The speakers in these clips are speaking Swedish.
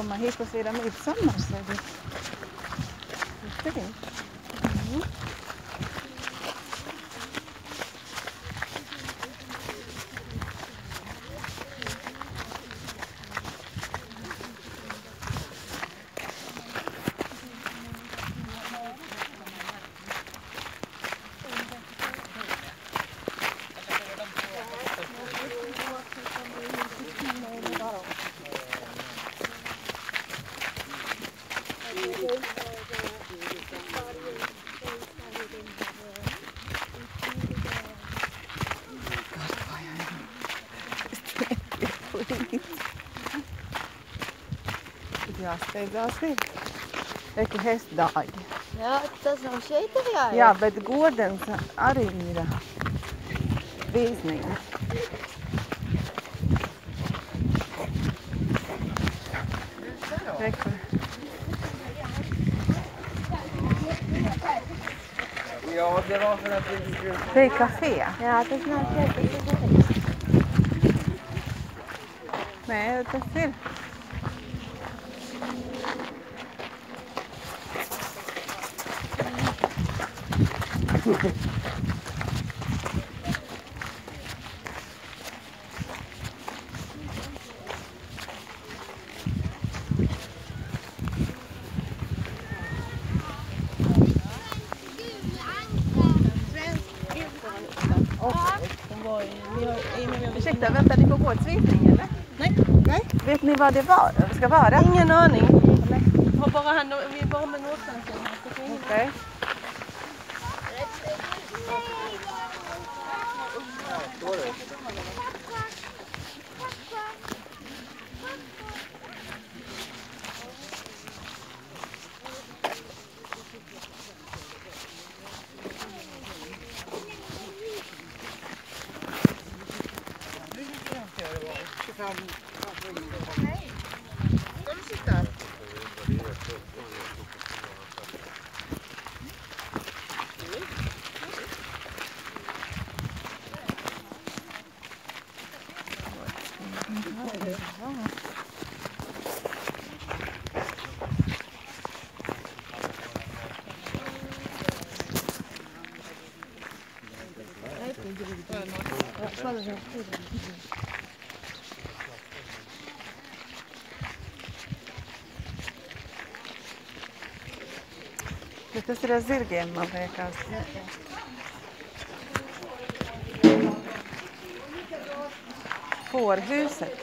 komma hit och fira midsommar, så är det jättefint. Mm. Jāsteidzās ir. Reku hestdāļi. Jā, tas nav šeit ir jāiet. Jā, bet Godens arī ir vīzniņa. Reku. Ja, det var för att vi skulle... Det är café. Jā, tas nav šeit, tas ir šeit. Nē, tas ir. Ursäkta, väntar ni på gårdsvisning eller? Nej. Vet ni vad det ska vara? Ingen aning. Har bara han, vi är bara med någonstans. Okej. Tas ir ar zirgiem, man liekas. Fårhuset.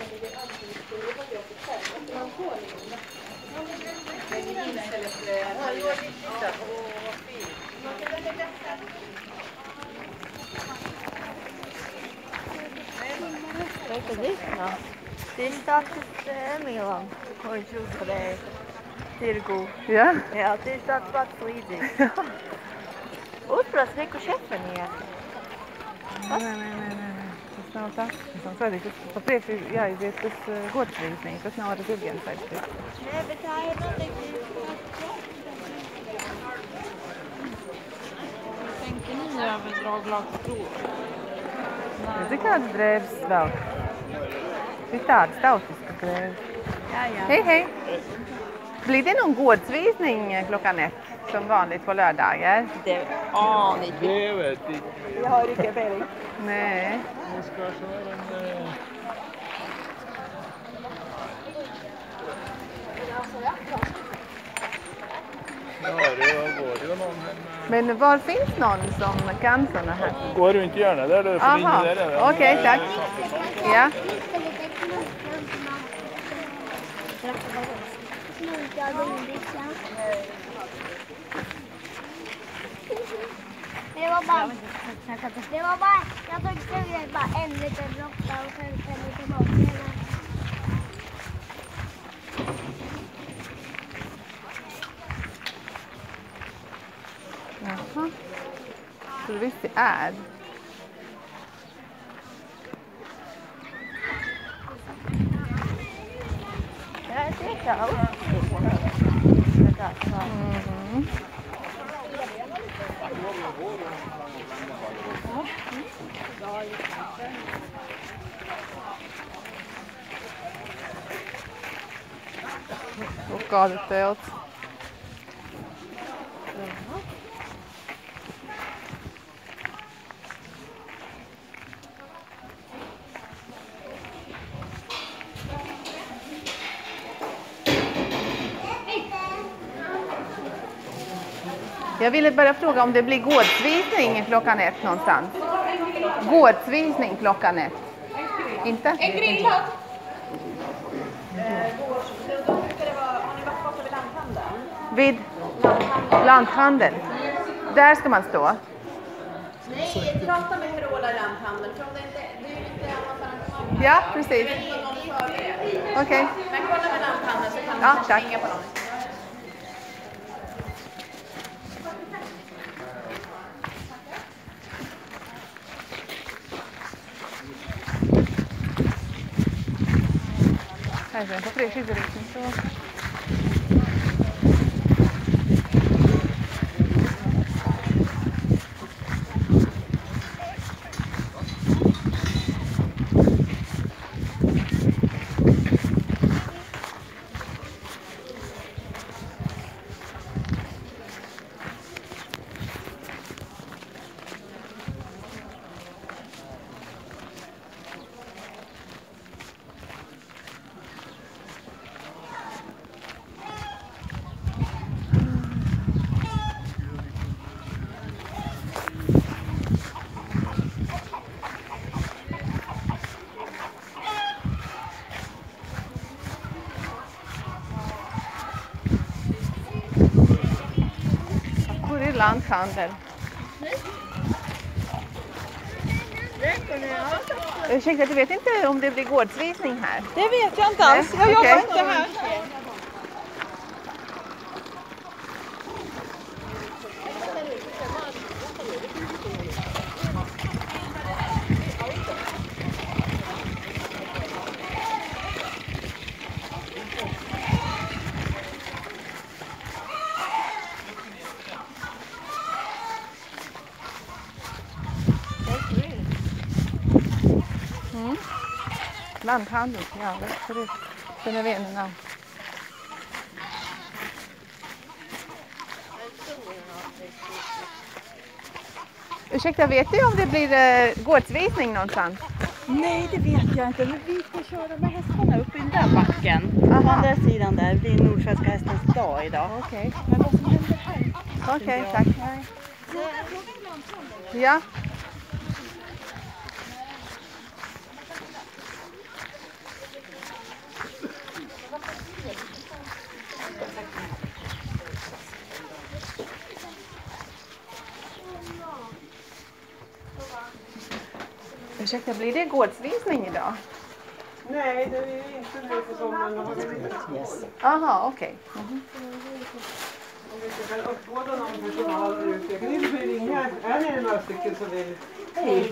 Kijk eens dit nou. Dit staat het Milan. Gewoon zo voor de Tirgo. Ja? Ja, dit staat wat voor iets. Utprast neko šefen ir. Nē. Tas nav tas. Tas nav svarīgi. Pa priekšu jāiziet tas godsvīsnīgi. Tas nav ar zirgiem saistīts. Nē, bet tā ir noteikti. Tänker ni överdrag lagprov? Redzi, kādas drēbes vēl? Ir tādas tautiskas drēbes. Ja. Hej. Blir det någon gårdsvisning klockan 1 som vanligt på lördagar? Det aner ikke. Det vet jag inte. Jeg har ikke peiling. Nej. Vi ska köra en... Ja, det går ju någon här med... Men var finns någon som kan såna här? Går du inte gärna där du får in Aha, där. okej, tack. Ja. Det var bara, jag tog bara en liten droppe och sen lite mat. Jaha. Så det visst det är. Ja, det er klart. Mhm. kādu telts. Jag ville bara fråga om det blir gårdsvisning klockan 1 någonstans. Gårdsvisning klockan 1. Inte? En grillad! Då brukar det vara, har ni varit borta vid lanthandeln? Vid lanthandeln. Där ska man stå. Nej, prata med Herola lanthandeln. För om det inte, det är ju lite annat arrangemang. Ja, precis. Jag vet inte om någon förbereder. Okej. Men kolla med lanthandeln så kan Ja, du kanske tack. ringa på någon. Här är en på fredagsriksning så. Hvor är lanthandel? Ursäkta, du vet inte om det blir gårdsvisning här? Det vet jag inte alls. Nej, Jag okej. jobbar inte här. Lanthandel, ja, förut. Den är vännerna. Ursäkta, vet du om det blir gårdsvisning någonstans? Nej, det vet jag inte. Men vi ska köra med hästarna upp i den där backen. Aha. På andra sidan där. Det blir Nordsvenska hästens dag idag. Okej. Men vad som händer här? Okej, tack. Ja. Ursäkta, blir det gårdsvisning idag? Nej, det är inte nu på sommaren. Yes. Aha, okej. Om vi ska väl uppbåda någon personal där ute. Jag kan inte ringa. Är ni några stycken som vill? Nej,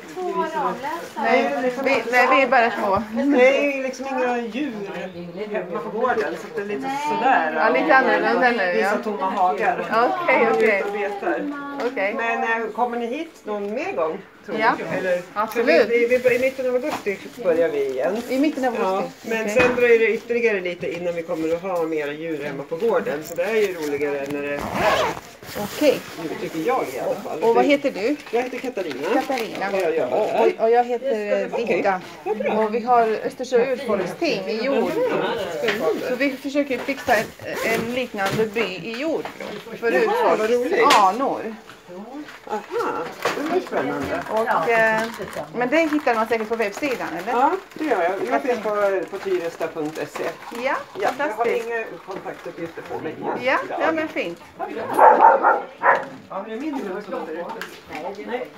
vi är bara små. Det är liksom inga djur hemma på gården. Så det är lite sådär. Ja, lite annorlunda nu, ja. Vissa tomma hagar. Okej, okej. Och betar. Okej. Men kommer ni hit någon mer gång? Tror Ja, jag? Eller, absolut. I mitten av augusti börjar vi igen. I mitten av Ja, augusti. men Okej. sen dröjer det ytterligare lite innan vi kommer att ha mera djur hemma på gården. Så det är ju roligare när det är Okej. nu, tycker jag i alla fall. Och vad heter du? Jag heter Katarina. Katarina. Och jag jobbar här. Och jag heter Britta. Och vi har Östersjö urfolksteam i Jordbro. Så vi försöker fixa en liknande by i Jordbro. För vad roligt. urfolks anor. Aha, det var spännande. Och, men det hittar man säkert på webbsidan, eller? Ja, det gör jag. Jag finns på tyresta.se. Ja, Ja, jag har fantastiskt. inga kontaktuppgifter på mig. Ja, ja, men fint. Ja, men det är min hund som låter ute. Nej.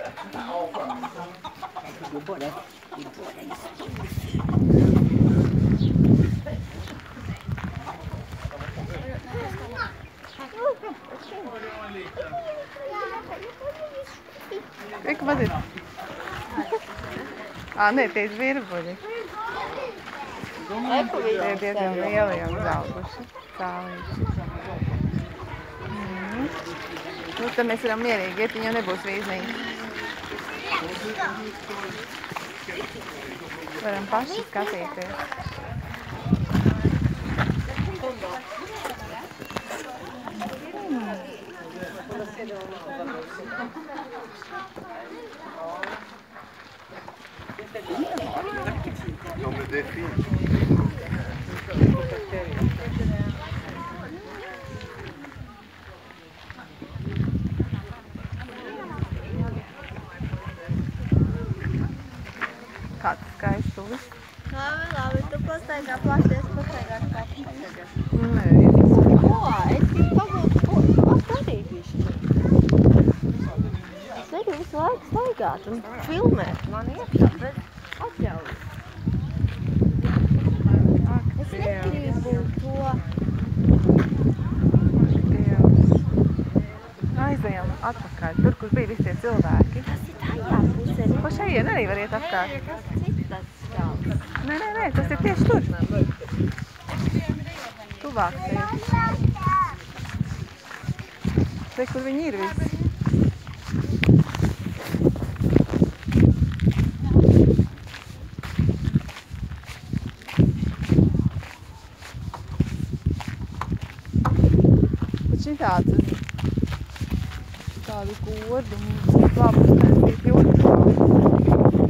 Kijk wat dit. Ah nee, deze weer een body. Dit is een heel jong zaalbusje. Mutta me sillä mielenkiintoinen ja nebusviisning. Våran passis café. Ja, men det är fint. Kāds skaistulis. Labi, tu pastaigā plāsties, pastaigā skapstaigā. Nē, Es gribu pabūt, atdarīt visu. Es negribu visu laiku staigāt un filmēt man iekšā, bet atļauju. Es negribu to. Aizejam atpakaļ, tur, kur bija visi tie cilvēki. Tas ir tajā pusē. Pa šajien arī var iet apkārt. Kas citas stāvs? Nē, tas ir tieši tur. Tuvāk iet. Te, kur viņi ir visi. Bet šitāds tādu godu un labu uztaisīt jūtas.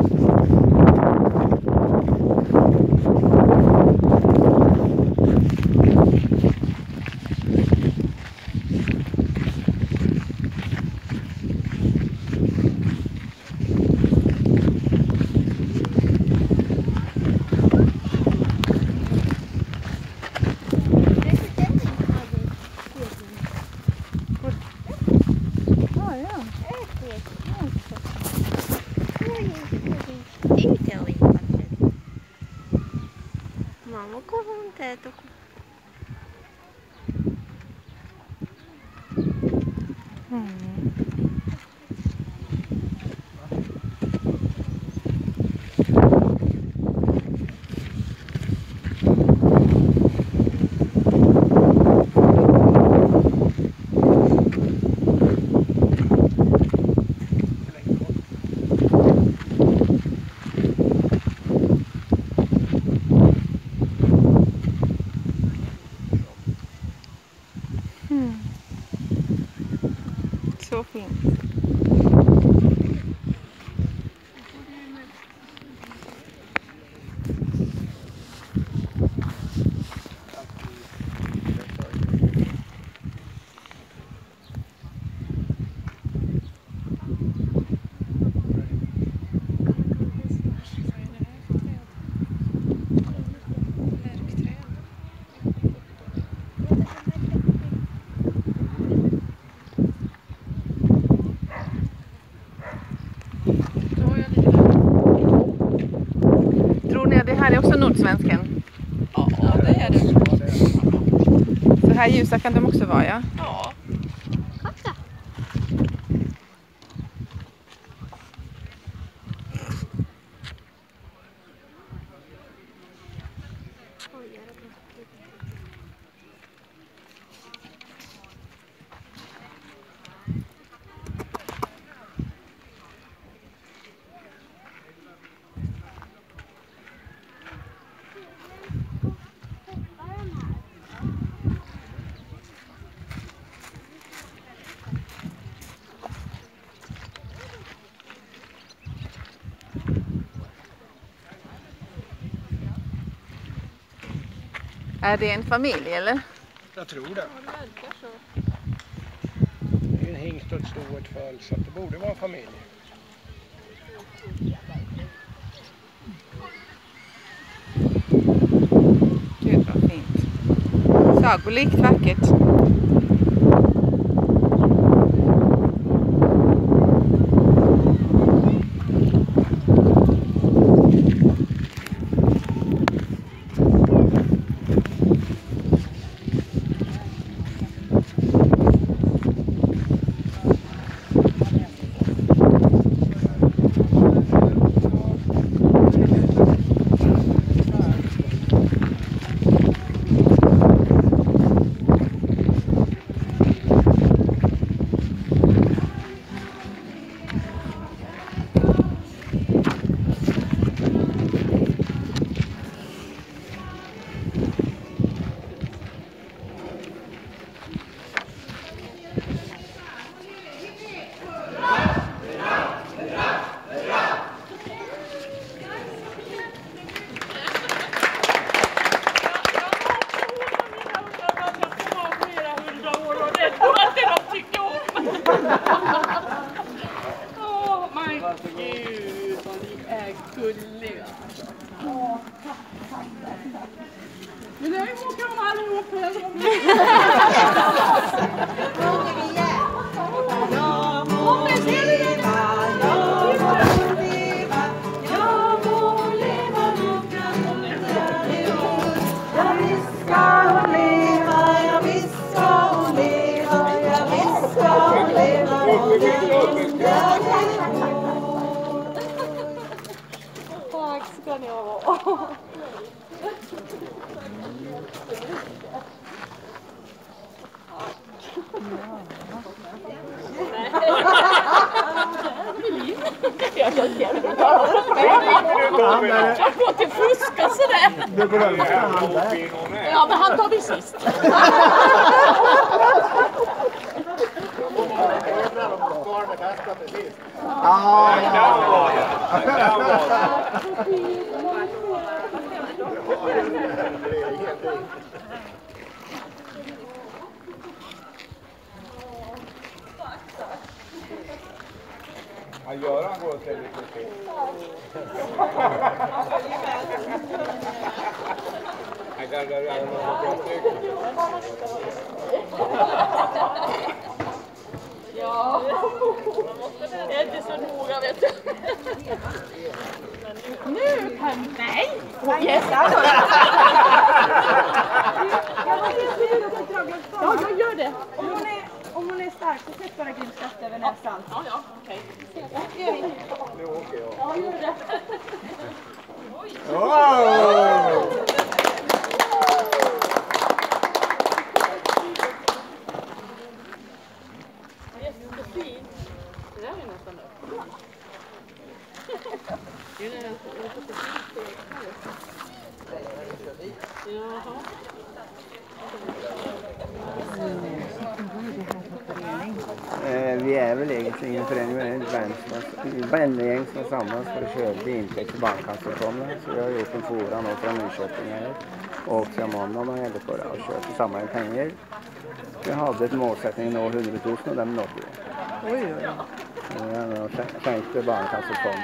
Mamma kommer inte äta. Så fint. Tror ni att det här är också nordsvensken? Ja, det är det. Så här ljusa kan de också vara, ja? Ja. Är det en familj eller? Jag tror det. Det är en hingst och ett sto och ett föl, så det borde vara en familj. Gud vad fint. Sagolikt vackert. Gud vad ni är gulliga. Vill jag åka om allihop? Tack ska ni ha. Jag får inte fuska sådär. Du glömde han där. Ja, men han tar vi sist. Ja, Göran går och ställer lite till. Jag gargar ju alla några stycken. Ja, det är inte så noga vet du. Nu kan... Nej! Yes. Ja, jag gör det. Om hon är stark så sätt bara grimskaft över näsan. Ja, okej. Gör vi. Nu åker jag. Ja, gör det. Jättefint. Det där är nästan upp. Det är Jaha. Vi är väl egentligen ingen förening, men ett vännergäng som samlas för att köra till intäkt till bankkancerfonden. Så vi har gjort en foran och från Nyköping här. Och sen måndag har jag på det och kört till samma pengar. Vi hade ett målsättning att nå 100 000 och den nådde vi. Oj, oj. Jag tänkte bankcancerfonden.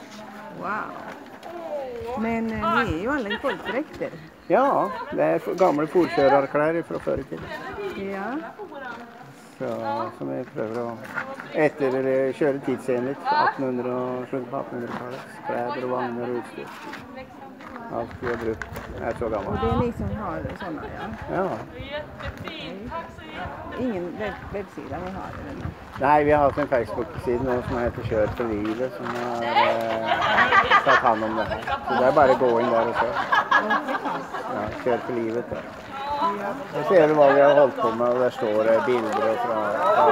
Wow. Men ni är ju alla i folkdräkter. Ja, det är gamla fortkörarkläder från förr i tiden. Ja. Så som vi prövar att köra tidsenligt 1800-talet. Kläder och vagnar och utstyr. Allt vi har brukt är så gammalt. Och det är ni som har sådana, ja? Ja. Ingen webbsida ni har? Eller? Nej, vi har haft en Facebook-sida som heter Kör för livet som har tagit hand om det här. Så det är bara att gå in där och köra. Ja, Kör för livet där. Nu ser du vad vi har hållit på med och där står det bilder och sådär.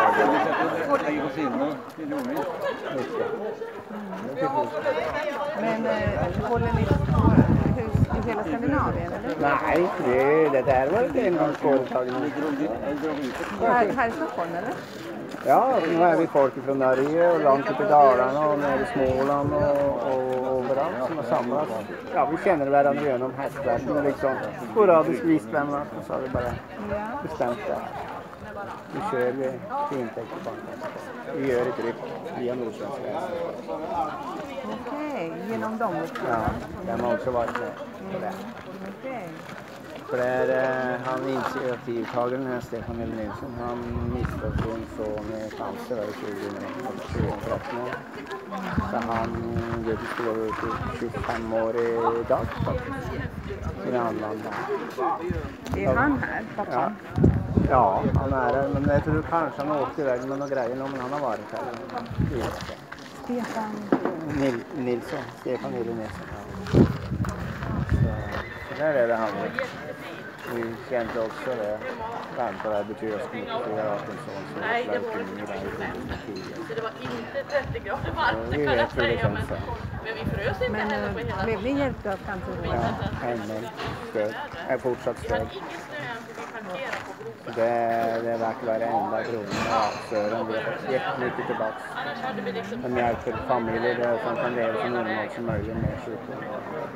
Men håller ni hus i hela Skandinavien eller? Nej, det där var ett engångsföretag. Här i Stockholm eller? Ja, nu är vi folk från Norge och långt upp i Dalarna och nere i Småland och överallt som har samlats. Ja, vi känner varandra genom hästvärlden och liksom sporadiskt visvänner och så har vi bara bestämt det. Nu kör vi till intäkt på banken. Vi gör ett ryck via Nordsjöndsvägen. Okej, genom dem också? Ja, den har också varit med på det. Okej. För det är han initiativtagaren här, Stefan Nilsson, han missade sin son med cancer i 2013. Så han skulle vara 25 år idag faktiskt. Så det handlar om det. Är han här, pappan? Ja, han är här. Men jag tror kanske han åkte iväg med några grejer, men han har varit här. Stefan Nilsson. Stefan Nilsson. Så där är det han. Vi kände också det. Vänta där betyder att jag skulle göra en sån som nej, det var så det var inte 30 grader varmt, det kan jag säga. Men vi frös inte heller på hela blev ni hjälpta av cancervården? Ja, henne. Stöd. Är fortsatt stöd. Det är värt varenda krona av Sören. Vi har fått jättemycket tillbaka. De hjälper familjer där som kan leva så normalt som möjligt med sjukvård.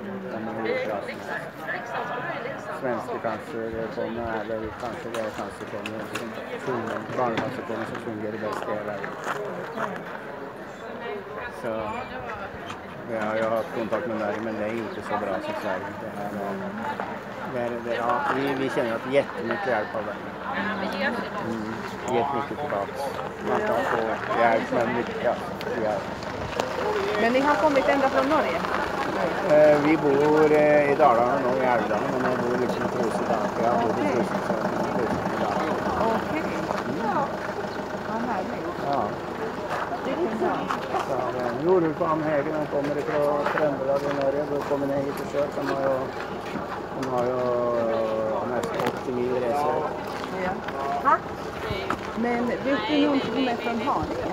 Svenska cancerfonden eller kanske det är cancerfonden som barncancerfonden som fungerar bäst i hela världen. Så så vi har ju haft kontakt med Norge, men det är inte så bra som Sverige. Vi känner att jättemycket hjälp av det. Jättemycket tillbaka. Man kan få hjälp med mycket hjälp. Men ni har kommit ända från Norge? Vi bor i Dalarna och i Älvdalen, men jag bor liksom i Trus i Dalarna. Jag bor i Trus i Dalarna. Okej. Vad härligt. Ja. Jordbruksfarm Hägen, de kommer ifrån Tröndelag i Norge, då kommer ni hit och kör. De har ju nästan 80 mil resor. Ja. Men vet du någon som är från Haninge?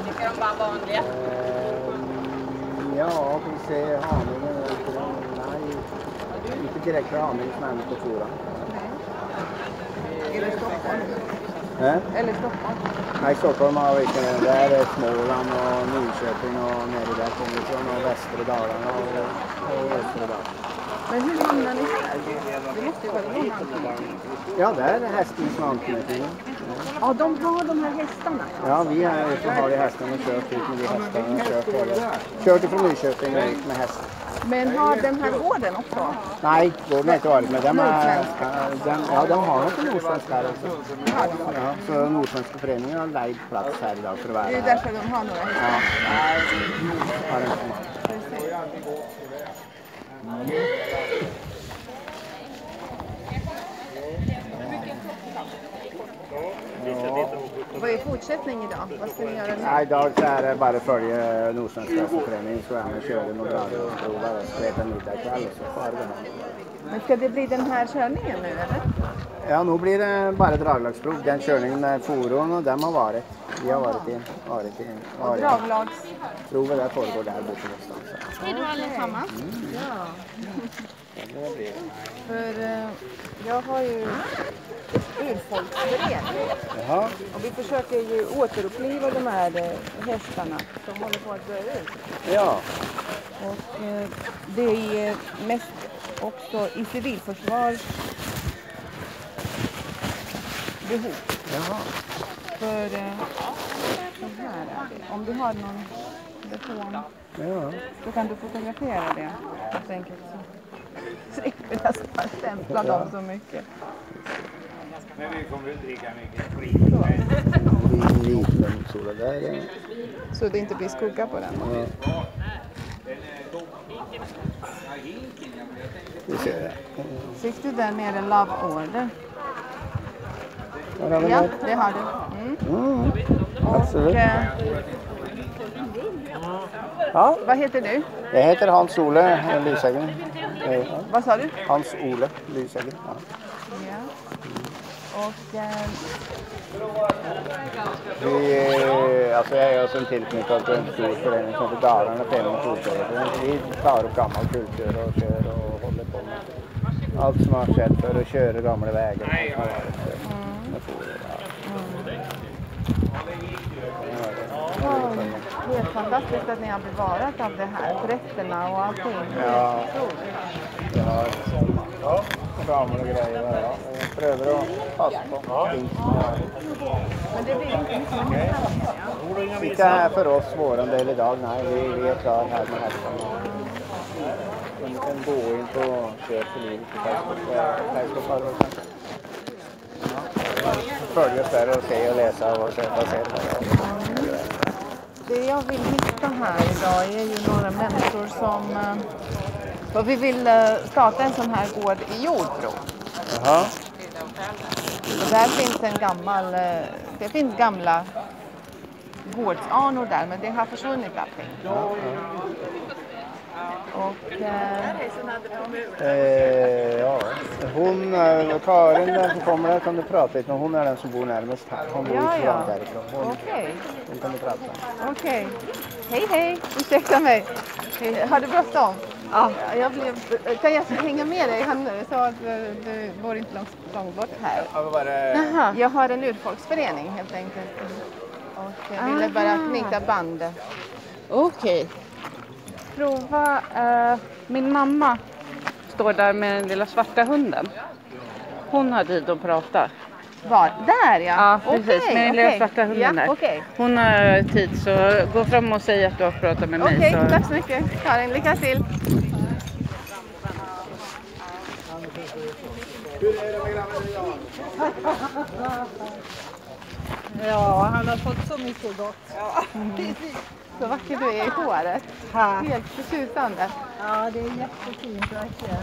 Ja, vi ser Haninge. Nej, inte direkt från Haninge, men på Fora. Är det Stockholm? Eller Stockholm? Nej, Stockholm har vi inte. Det är Småland och Nyköping och nere där kommer vi från. Och Västra Dalarna och Östra Dalarna. Men hur hamnar ni här? Det måste ju vara någon anknytning. Ja, det är hästens anknytning. Ja, de har de här hästarna. Ja, vi har ju hästarna och kört ut med de hästarna. Kört ifrån Nyköping med hästar. Men har den här gården också? Nej, gården har inte varit med. De har något nordsvensk här också. Ja, så Nordsvenska föreningen har lejd plats här idag för att vara här. Det är därför de har några hästar. Ja. Vad är fortsättning idag? Vad ska ni göra nu? Nej, idag så är det bara följa Nordsvenska föreningen så är man köra några dagar och prova och så äta middag kväll och så far det. Men ska det bli den här körningen nu eller? Ja, nu blir det bara draglagsprov. Den körningen med fordon och dem har varit. Vi har varit i. Och draglags? Provet där pågår där borta någonstans. Hej då allesammans. Ja. För jag har ju urfolksförening. Jaha. Och vi försöker ju återuppliva de här hästarna som håller på att dö ut. Ja. Och det är mest också i civilförsvar behov. Jaha. För så här är det. Om du har någon telefon då kan du fotografera det helt enkelt. Så slipper nästan stämpla dem så mycket. Men vi kommer att dricka mycket sprit. Liten sola där. Så det inte blir skugga på den. Ja. Vi ser det. Fick du där nere Love Order? Ja, det har du. Absolut. Och, ja. Vad heter du? Jag heter Hans-Ole Lysägen. Vad sa du? Hans-Ole Lysägen. Ja. Ja. Och alltså jag är också tillknytad till en stor förening som heter Dalarna Förening Kultur. Vi tar upp gammal kultur och kör och håller på med allt som har skett för att köra gamla vägar. Det är fantastiskt att ni har bevarat av det här, rätterna och allting. Ja, gamla grejer. Ja. Jag prövar att passa på. Men det blir inte mycket med hästarna. Inte här för oss våran del idag, nej. Vi är klar här med hästarna. En gå in på köp för livet följa oss där och se och läsa och köpa sen. Det jag vill hitta här idag är ju några människor som och vi vill starta en sån här gård i Jordbro. Jaha. Och där finns en gammal, det finns gamla gårdsanor där, men det har försvunnit allting. Och ja, hon, Karin den som kommer där kan du prata lite, men hon är den som bor närmast här. Hon bor inte långt därifrån. Hon kan du prata. Okej. Hej, ursäkta mig. Har du bråttom? Ja. Kan jag hänga med dig här nu så att du bor inte långt bort här? Ja, jag har en urfolksförening helt enkelt. Och jag ville bara knyta band. Okej. Prova, min mamma står där med den lilla svarta hunden. Hon har tid att prata. Var? Där ja! Ja, precis. Med den lilla svarta hunden där. Okej. Hon har tid, så gå fram och säg att du har pratat med mig. Okej, Så... tack så mycket. Karin, lycka till. Ja, han har fått så mycket gott. Så vacker du är i håret. Helt förtjusande. Ja, det är jättefint verkligen.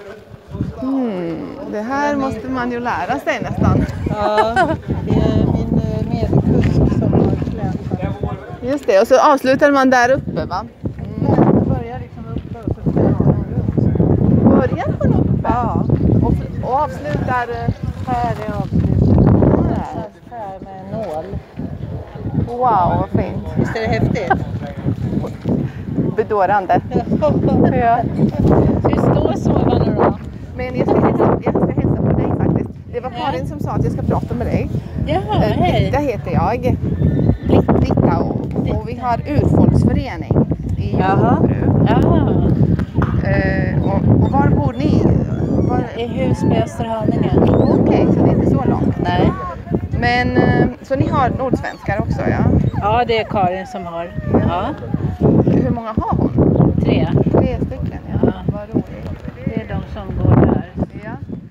Det här måste man ju lära sig nästan. Ja, det är min medkusk som har klämt. Just det, och så avslutar man där uppe va? Det börjar liksom uppe och så klämmer man runt. Börjar man uppe? Ja. Och avslutar... Här är avslutet. Här med en nål. Wow, vad fint. Visst är det häftigt? Bedårande. Ja. Ska vi stå och sova nu då? Men jag ska hälsa på dig faktiskt. Det var Karin som sa att jag ska prata med dig. Jaha, hej. Det heter jag. Britta och vi har urfolksförening i Jordbro. Jaha. Och var bor ni? I Husby, Österhaninge. Okej, så det är inte så långt. Nej. Men så ni har nordsvenskar också, ja? Ja, det är Karin som har. Ja. Hur många har hon? 3. 3 stycken, ja. Vad roligt. Det är de som går där. Ja.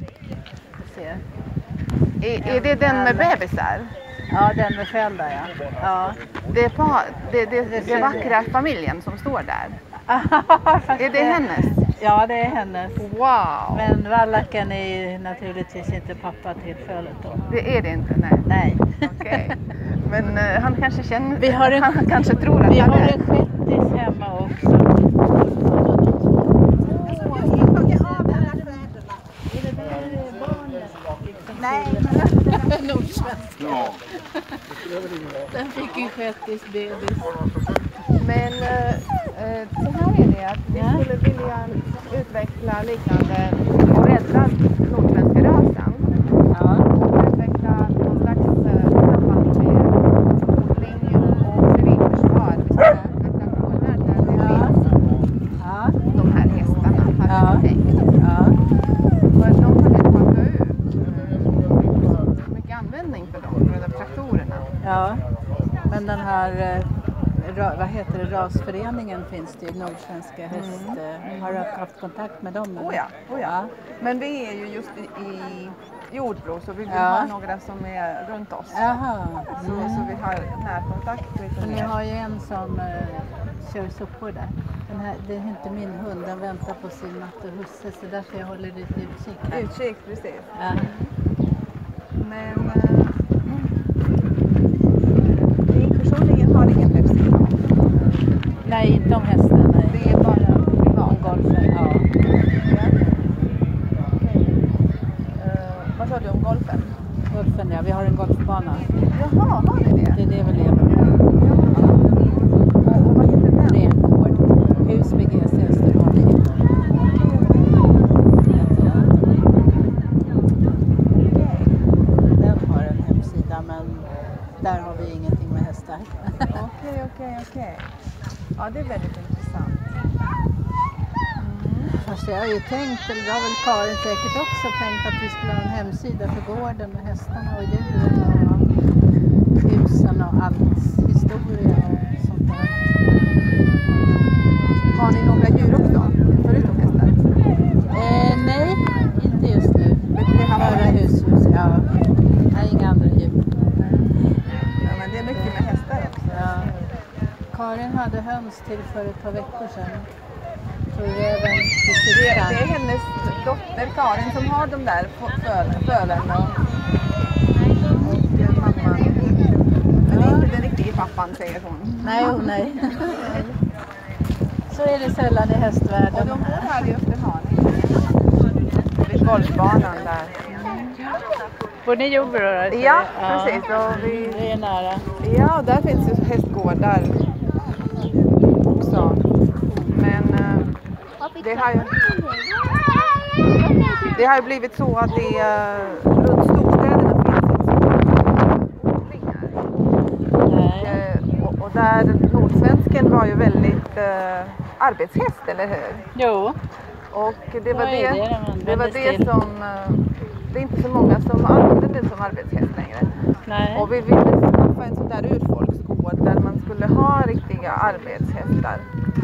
Se. Är det den med bebisar? Ja, den med föräldrar, ja. Ja. Det vackra familjen som står där. Är det hennes? Ja, det är hennes. Wow! Men vallacken är ju naturligtvis inte pappa till fölet då. Det är det inte, nej. Nej. Okej. Men han kanske känner... Vi har han kanske tror att vi han har är... en shettis hemma också. Nej. Nordsvensk. Ja. Den fick en shettis bebis. Men så här är det att vi skulle vilja utveckla liknande och rädda nordsvenska rasen. Ja. Utveckla någon slags samband med odling och civilförsvar. Vi ska utveckla gårdar där det finns de här hästarna. Har vi tänkt. Och de håller på att dö ut. Så mycket användning för dem, för de traktorerna. Ja, men den här vad heter det, rasföreningen finns det i nordsvenska häst. Har du haft kontakt med dem? Oh ja. Men vi är ju just i Jordbro så vi vill ha några som är runt oss. Jaha. Så vi har närkontakt. Ni har ju en som kör sopor där. Den här, det är inte min hund, den väntar på sin matte och husse så därför jag håller lite utkik här. Utkik, precis. Ja. Men personligen har ingen hemsida. Nej, inte om hästen. Nej. Det är bara om golfen. Ja. Vad sa du om golfen? Golfen, ja. Vi har en golfbana. Jaha, har ni det? Det är det vi lever med. Och vad heter den? Det är en gård. Husby GC Österhaninge. Den har en hemsida men där har vi ingenting med hästar. Okej. Ja, det är väldigt intressant. Fast jag har ju tänkt, eller det har väl Karin säkert också tänkt att vi skulle ha en hemsida för gården med hästarna och djuren och husen och allt historia och sånt där. Har ni några djur också? Förutom hästar? Nej, inte just nu. Bara hushus, ja. Nej, inga andra djur. Ja, men det är mycket med hästar också. Ja. Karin hade höns till för ett par veckor sedan. Det är hennes dotter Karin som har de där fölen och mamman. Men det är inte den riktiga pappan, säger hon. Nej. Så är det sällan i hästvärlden. Och de bor här i Österhaninge. Vid golfbanan där. Bor ni i Jordbro då? Ja, precis. Och det är nära. Ja, och där finns ju hästgårdar också. Men det har ju blivit så att det runt storstäderna finns odlingar. Och där nordsvensken var ju väldigt arbetshäst, eller hur? Jo. Och det var det som det är inte så många som använder det som arbetshäst längre. Nej. Och vi ville skaffa en sån där urfolksgård där man skulle ha riktiga arbetshästar.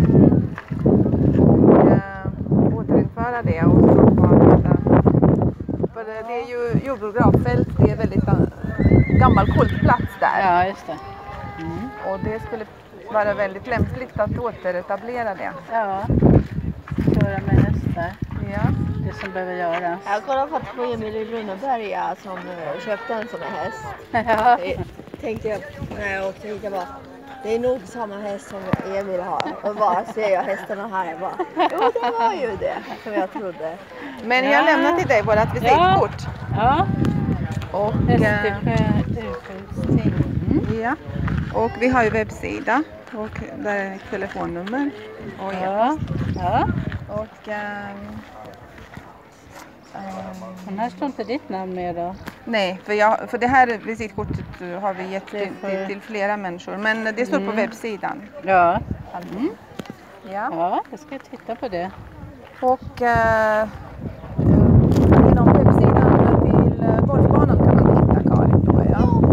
Och återinföra det och skapa detta. För det är ju Jordbro gravfält, det är väldigt gammal kultplats där. Ja, just det. Och det skulle vara väldigt lämpligt att återetablera det. Ja, köra med hästar. Ja. Det som behöver göras. Jag kollade faktiskt på Emil i Lönneberga som köpte en sån här häst. Ja. Tänkte jag när jag åkte hit, jag bara, det är nog samma häst som Emil har. Och bara ser jag hästarna här, jag bara, jo det var ju det som jag trodde. Men jag lämnar till dig vårat visitkort. Ja. Och, ja. Och vi har ju webbsida och där är ett telefonnummer och e-post. Ja. Och men här står inte ditt namn med då? nej, för det här visitkortet har vi gett till flera människor, men det står på webbsidan. Ja. Ja. Jag ska titta på det. Och inom webbsidan till golfbanan kan man hitta Karin då, ja.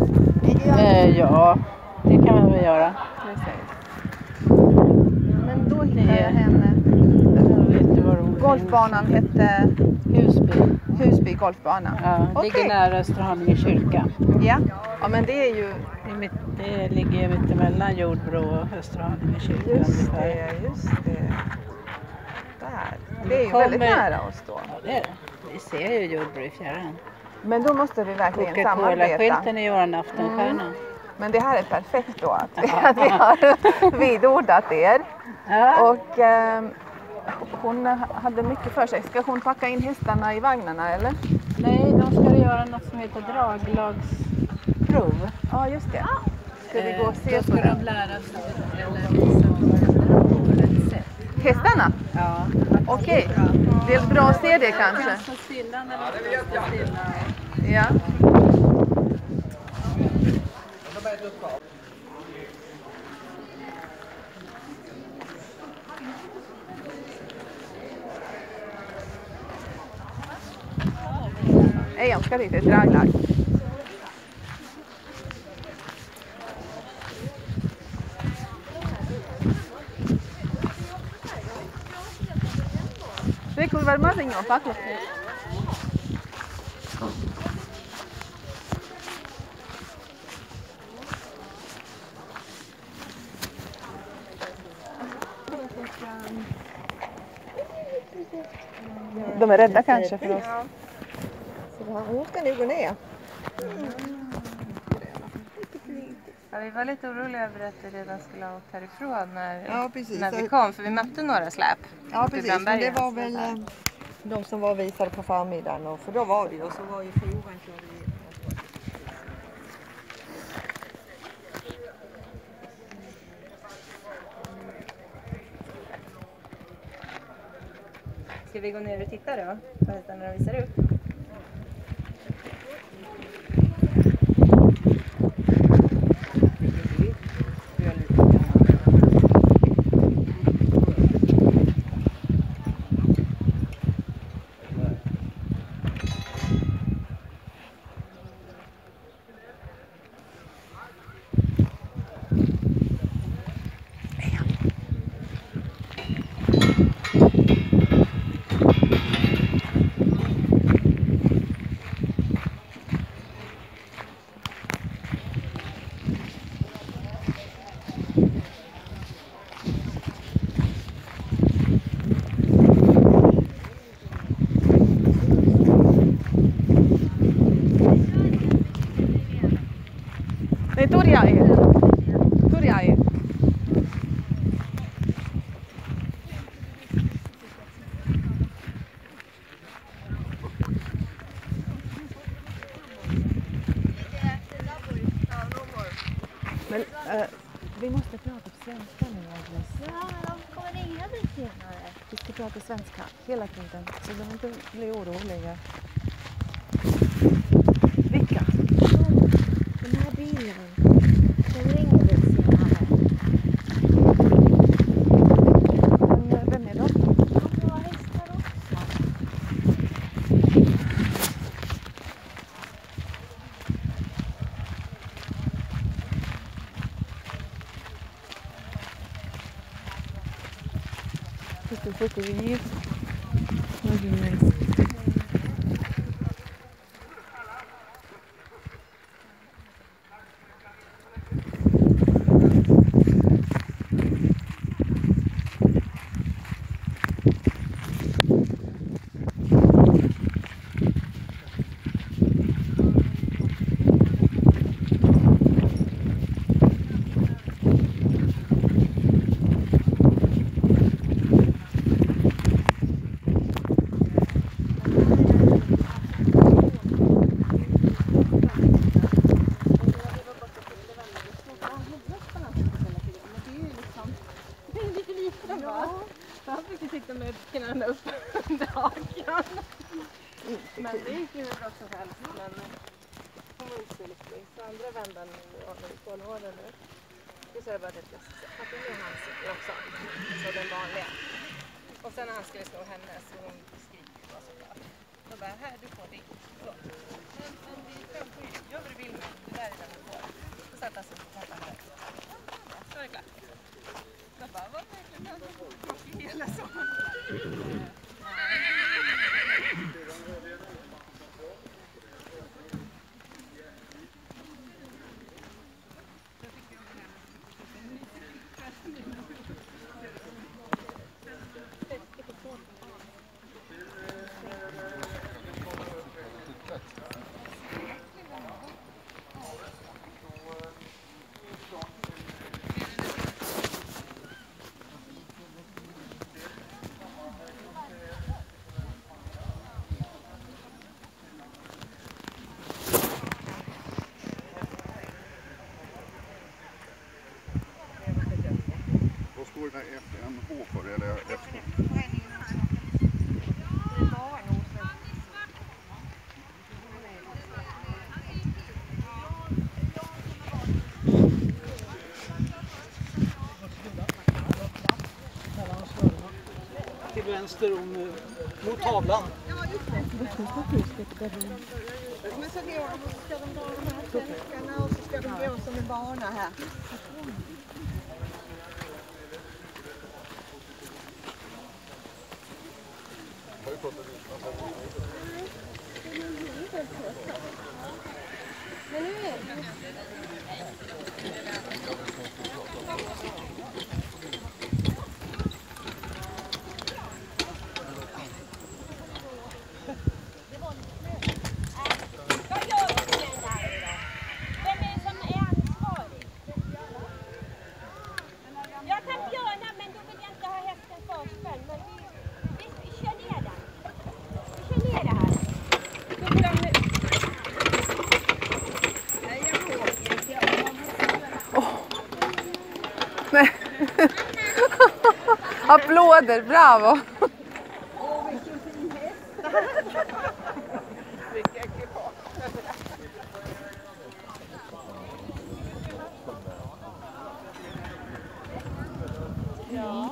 Ja, det kan man väl göra. Precis. Men då hittar jag henne. Golfbanan hette Husby golfbana. Ja, ligger nära Österhaninge kyrka. Ja, men det är ju... Det ligger mitt emellan Jordbro och Österhaninge kyrka. Just det. Där. Det är ju väldigt nära oss då. Ja, det är det. Vi ser ju Jordbro i fjärran. Men då måste vi verkligen samarbeta. Coca-Cola-skylten är ju våran aftonstjärna. Men det här är perfekt då att vi har vidordat er. Ja. Och hon hade mycket för sig. Ska hon packa in hästarna i vagnarna eller? Nej, de ska göra något som heter draglagsprov. Ja, just det. Ska vi gå och se då på ska det? de lära sig eller visa på rätt sätt. Hästarna? Ja. Okej. Det är bra att se det kanske. Ganska stilla när de står stilla. Ja. Jag älskar lite draglag. Saya keluar masih nyopak loh. De är rädda kanske för oss. Hon ska nu gå ner. Ja, vi var lite oroliga över att det redan skulle ha åkt härifrån precis. när vi kom, för vi mötte några släp. Ja precis, men det var väl de som var visade på förmiddagen, och för då var det, och så var ju frågan körde vi. Ska vi gå ner och titta då på hästarna när de visar upp? Nej, Turjai. Turjai. Men vi måste prata på svenska nu, Agnes. Ja, de kommer ringa dig senare. Vi ska prata svenska hela tiden, så de inte blir oroliga. Vilka? Den här bilen. De ringer dig senare. Men vem är de? De har hästar också. Questo souvenir. Imagine. Han fick sitta med knäna upp under hakan. Men det gick ju bra som helst. Men hon var inte så lycklig. Så andra vändan var nu på hålen nu. Det så är bara det att det är hans också. Så den vanliga. Och sen när han skulle slå henne så hon skriker och såklart. Då bara, här du får dig. Men vi kan få gör vad du vill med. Det där är den du får. Så satt han sig på pappan där. Så är det klart. Jag bara, vad verkligen hela sommaren. Står det en H för eller efter? Till vänster mot tavlan. Men så ska de dra de här stälkarna och så ska de gå som en bana här. Men nu är det. Applåder, bravo! Ja.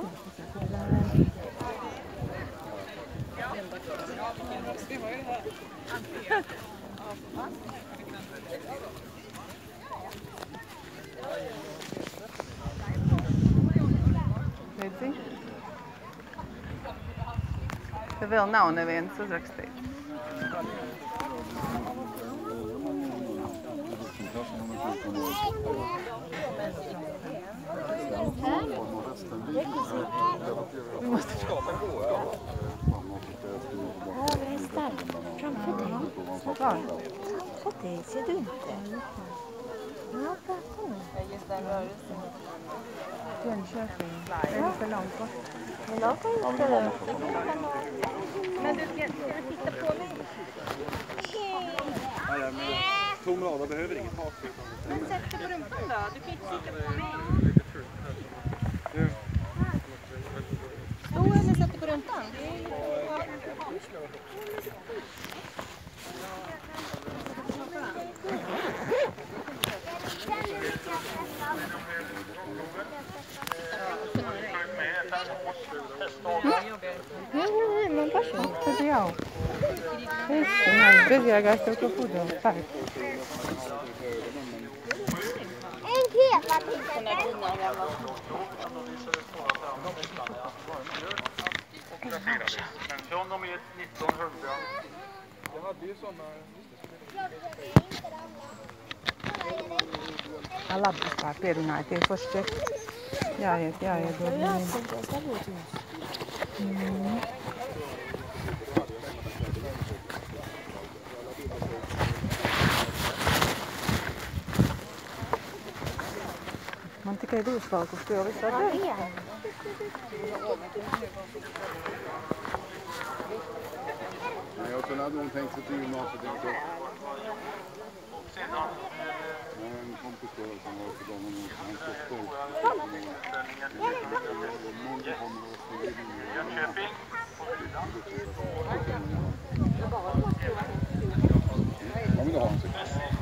Redzi? Te vēl nav neviens uzrakstīts. Vi måste skapa en gå. Här är hästar. Framför dig. Var? Framför dig, ser du inte? Ja, prata nu. Just den rörelsen. Jönköping. Det är för långt bort. Men de kan ju inte det. Men du ska titta på mig. Nej, men tom rada behöver inget tak. Men sätt dig på rumpan då. Du kan inte titta på mig. Stå eller sätt dig på rumpan. Non posso. Vediamo. Vedi ragazzi, il tuo food. Fai. En kepa till. placerades. Men från och med 1900... Jag hade ju sådana... Alabista perunaa, koska ja Man tycker det är usvalkosta och visst är det. Ja, sen hade hon tänkt sig till gymnasiet också. En kompis då som var på gången och hans dotter. Ja, men då har han sig.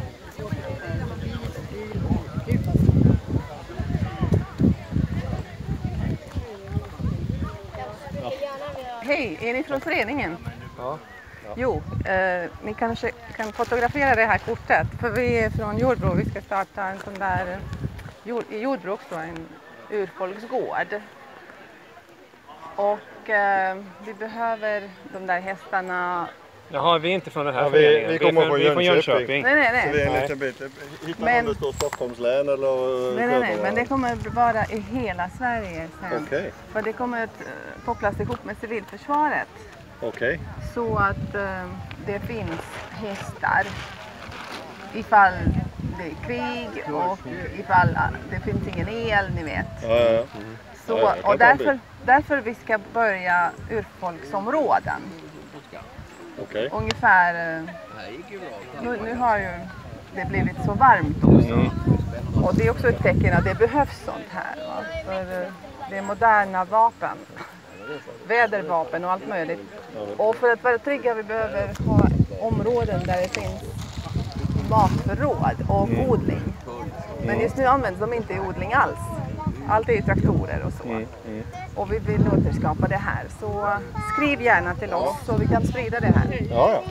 Hej, är ni från föreningen? Ja. Jo, ni kanske kan fotografera det här kortet, för vi är från Jordbro. Vi ska starta en sån där i Jordbro också, en urfolksgård. Och vi behöver de där hästarna. Jaha, vi är inte från den här föreningen. Vi kommer från Jönköping. Nej. Så det är en liten bit. Hittar man det står Stockholms län eller? Nej, men det kommer vara i hela Sverige sen. Okej. För det kommer att kopplas ihop med civilförsvaret. Okej. Så att det finns hästar ifall det är krig och ifall det finns ingen el, ni vet. Ja. Så, och därför vi ska börja urfolksområden. Okej. Ungefär, nu har ju det blivit så varmt också. Och det är också ett tecken att det behövs sånt här. Va? För det är moderna vapen. Vädervapen och allt möjligt. Och för att vara trygga vi behöver ha områden där det finns matförråd och odling. Men just nu används de inte i odling alls. Allt är i traktorer och så. Och vi vill återskapa det här. Så skriv gärna till oss så vi kan sprida det här. Ja.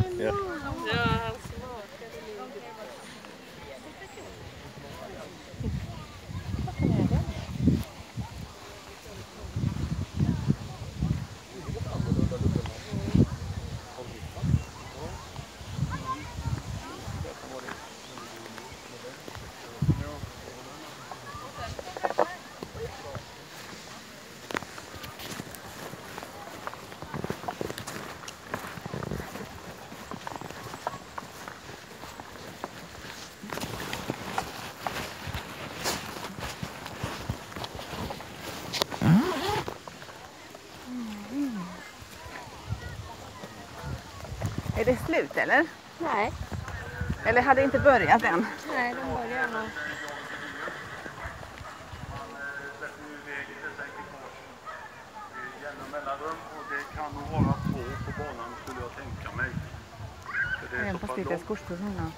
Är det slut eller? Nej. Eller hade det inte börjat än? Nej, de börjar nog. Och det kan nog vara 2 på banan skulle jag tänka mig. För det är så pass långt. Skorstenen.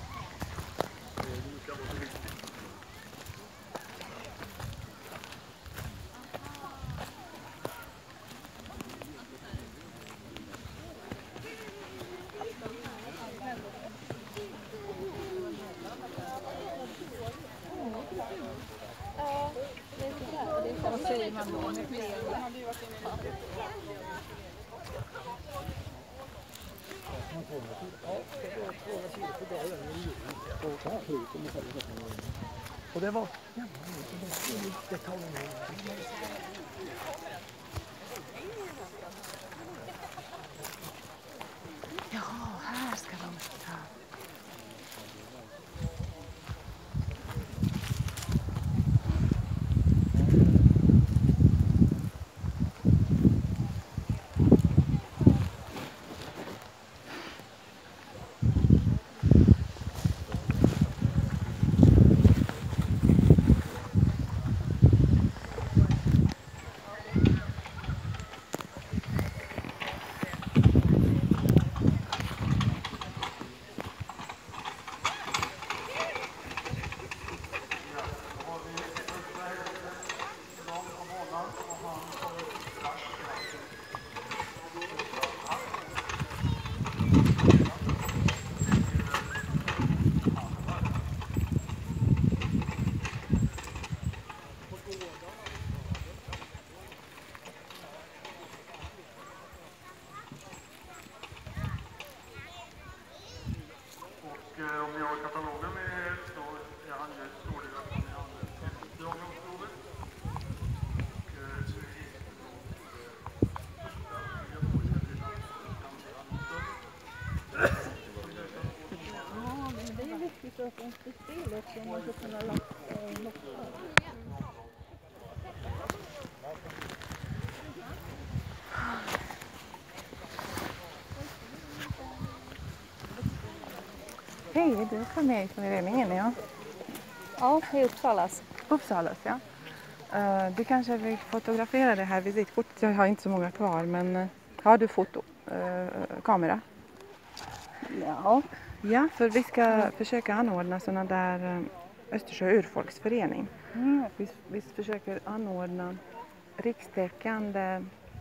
Vad säger man då? Och det var... Ja, här ska de ta. Den står still också, om man ska kunna hoppa. Hej, du kom med i föreningen, ja? Ja, i Uppsalas. Uppsalas, ja. Du kanske vill fotografera det här visitkortet. Jag har inte så många kvar, men har du kamera? Ja. Ja, för vi ska försöka anordna sådana där Östersjö urfolksförening. Vi försöker anordna rikstäckande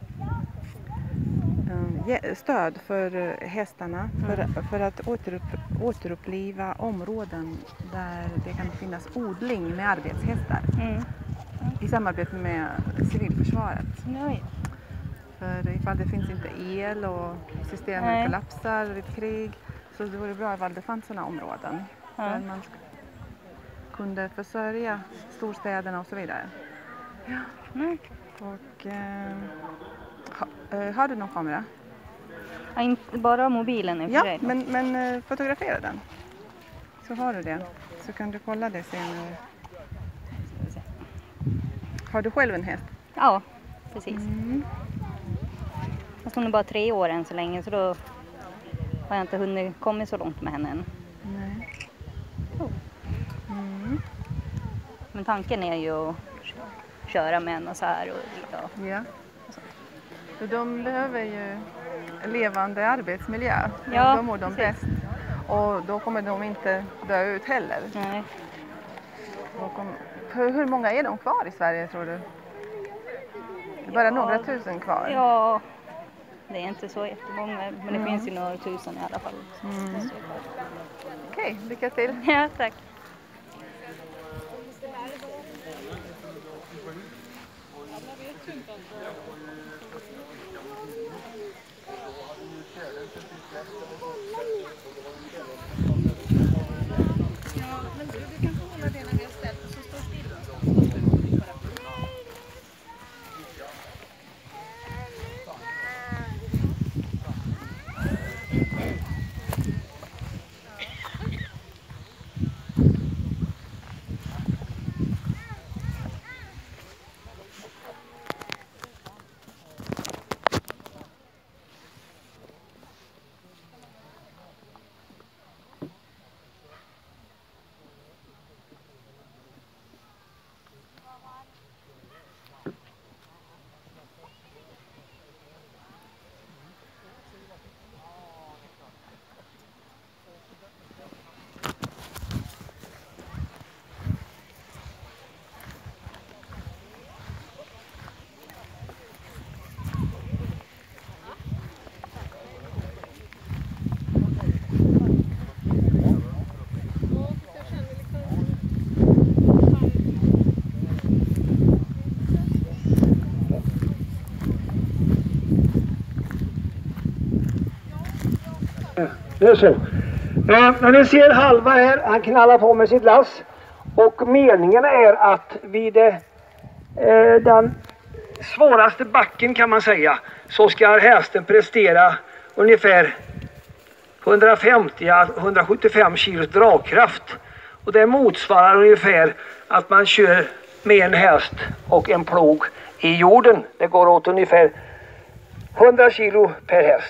stöd för hästarna för att återuppliva områden där det kan finnas odling med arbetshästar i samarbete med civilförsvaret. För ifall det finns inte el och systemen kollapsar vid krig, så det vore bra ifall det fanns sådana områden där man kunde försörja storstäderna och så vidare. Ja. Och har du någon kamera? Ja, inte bara mobilen i och för sig. Men fotografera den. Så har du det. Så kan du kolla det senare. Har du själv en häst? Ja, precis. Fast hon är bara 3 år än så länge, så då har jag inte hunnit komma så långt med henne än. Nej. Men tanken är ju att köra med henne så här. Ja. Så de behöver ju en levande arbetsmiljö. Ja, då mår de bäst. Och då kommer de inte dö ut heller. Nej. Hur många är de kvar i Sverige, tror du? Bara några tusen kvar? Ja, det är inte så jättemånga. Men det finns ju några tusen i alla fall. Okej, lycka till. Ja, tack. Men du kan få hålla det när vi har ställt och så står still. Det är så. När ni ser Halvar här, han knallar på med sitt lass. Och meningen är att vid den svåraste backen, kan man säga, så ska hästen prestera ungefär 150-175 kilos dragkraft. Och det motsvarar ungefär att man kör med en häst och en plog i jorden. Det går åt ungefär 100 kilo per häst.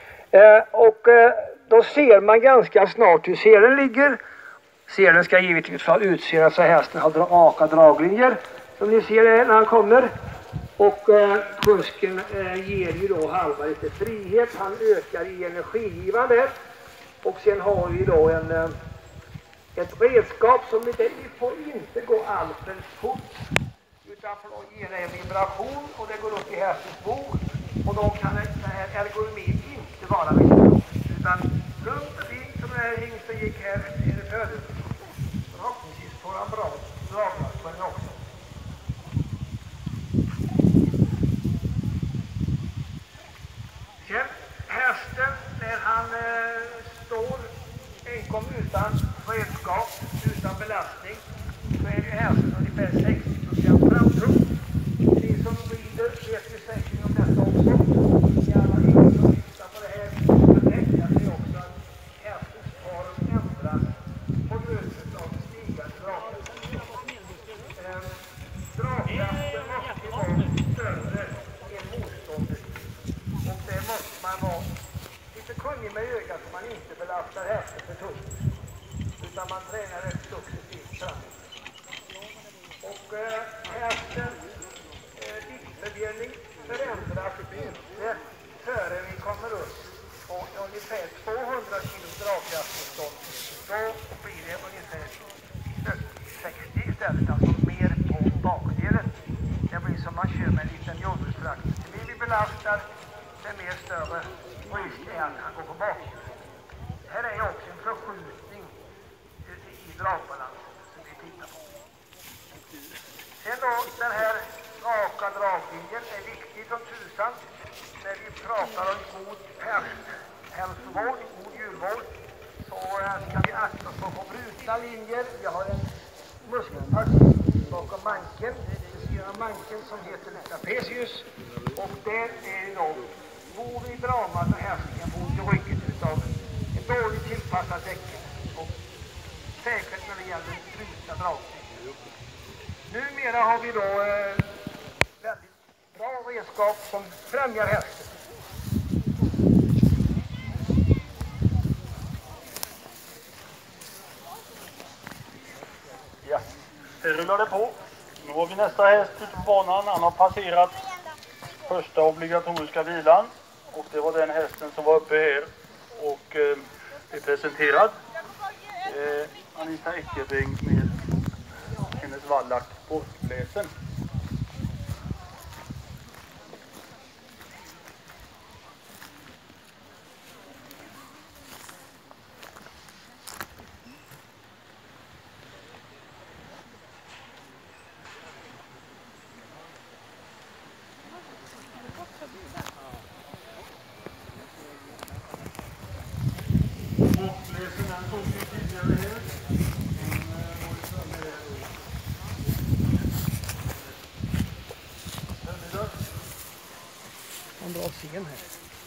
Då ser man ganska snart hur selen ligger. Selen ska givetvis vara utserad så hästen har raka draglinjer, som ni ser här när han kommer. Och kusken ger ju då Halvar lite frihet. Han ökar i energigivande. Och sen har vi då ett redskap som vi får inte gå allt för fort. Utan för då ger det en vibration och det går upp i hästens bok. Och då kan den här ergonomin inte vara viktig. Utan lugnt och fint som den här hingsten gick här i det födet. Förhoppningsvis får han bra dragkraft på den också. Sen hästen, när han står enkom utan redskap, utan belastning, så är ju hästen ungefär 60% framtro. Ni som rider vet ju säkert om detta också. I alla ingen som tittar på det här, så tänker jag sig också att hästens form ändras på grund med ögat så man inte belastar hästen för tungt. Utan man tränar rätt successivt framåt. Och hästens viktfördelning förändras inte före vi kommer upp på ungefär 200 kg dragkraftmotstånd. Då blir det ungefär 60 istället, alltså mer på bakdelen. Det blir som man kör med en liten jordbrukstraktor. Ju mer vi belastar, det mer större risk är att han går på bakdelen. Här är också en förskjutning i dragbalansen som vi tittar på. Sen då, den här raka draglinjen är viktig som tusan. När vi pratar om god hälsovård, god djurvård, så ska vi akta oss på att få brutna linjer. Vi har en muskelparti bakom manken, vid sidan av manken, som heter trapezius. Och där är det då vår i dramat och hästen mot ryggen utav en dåligt tillpassad däcken. Och särskilt när det gäller brutna draglinjer. Numera har vi då väldigt bra redskap som främjar hästen. Ja, det rullar det på. Nu har vi nästa häst ute på banan. Han har passerat första obligatoriska vilan. Och det var den hästen som var uppe här och är presenterad. Anita Eckerberg med hennes vallack Bortbläsen. En bra scen här.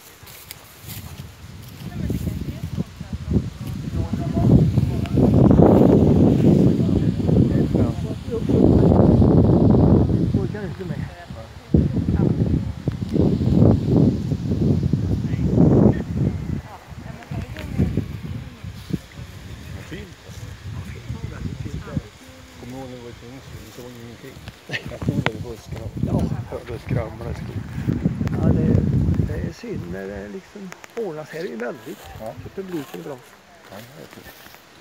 Orkar inte med. Fint. Kommer ihåg när det var i Tingsryd, vi såg ingenting. Jag tog det i buskarna och hörde skramla i skogen. Ja, det är synd när det liksom ordnas här. Det är väldigt. Ja. Publiken är bra. Ja, det är fint.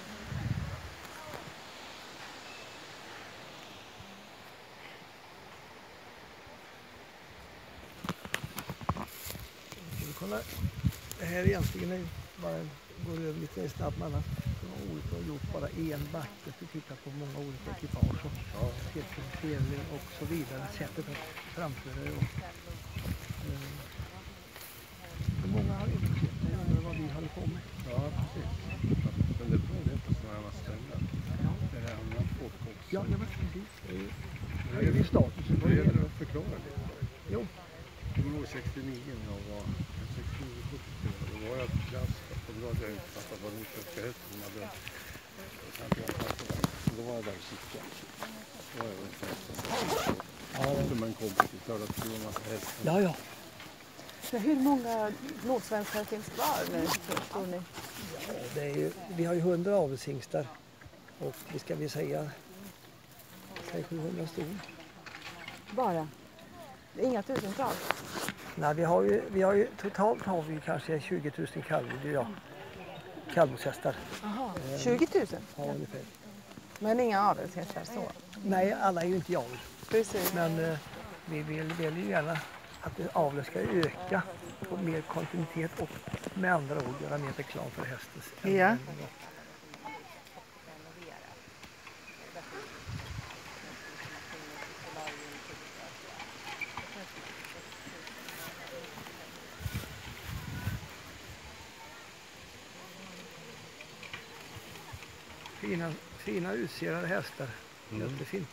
Det här egentligen är bara går över lite snabbt, men annars olika har gjort bara en backe för att titta på många olika ekipage och cirkelfering och så vidare. Sättet att framföra det. Många har inte sett det, undrar vad vi håller på med. Ja, precis. Men det beror det på sådana här ställen. Det är annat folk också. Ja, men precis. Det är ju status. Det gäller att förklara det. Jo. Jag kommer ihåg 69 när jag var 69-70. Då var jag på klass och då hade jag inte fattat vad den utländska hästen hade. Då var jag där och kikade. Då var jag väl hästen. Som en kompis i förra att det var en massa hästar. Ja, ja. Så hur många nordsvenskar finns kvar nu, tror ni? Ja, det är ju, vi har ju 100 avelshingstar och det ska vi säga 700 ston. Bara? Det är inga tusental? Nej, vi har ju totalt har vi kanske 20 000 kallblodshästar. Jaha, 20 000? Ja, ungefär. Men inga avelshästar så? Nej, alla är ju inte avel. Precis. Men vi vill ju gärna att aveln ska öka och mer kontinuitet och med andra ord göra mer reklam för hästens. Ja. Fina utserade hästar. Jättefint.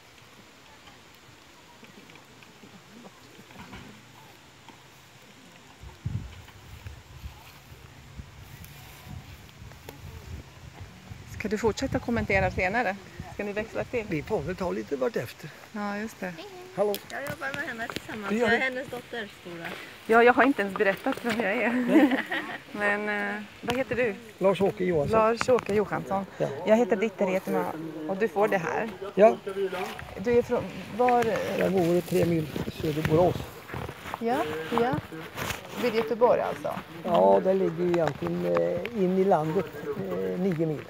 Ska du fortsätta kommentera senare? Ska ni växla till? Vi får väl ta lite vart efter. Ja, just det. Hallå. Jag jobbar med henne tillsammans. Det gör Jag är vi. hennes dotter stora. Ja, jag har inte ens berättat vem jag är. Men vad heter du? Lars-Åke Johansson. Lars-Åke Johansson. Ja. Jag heter Ditte Retema och du får det här. Ja. Du är från var? Jag bor 3 mil söder Borås. Ja. Vid Göteborg alltså? Ja, det ligger ju egentligen in i landet 9 mil.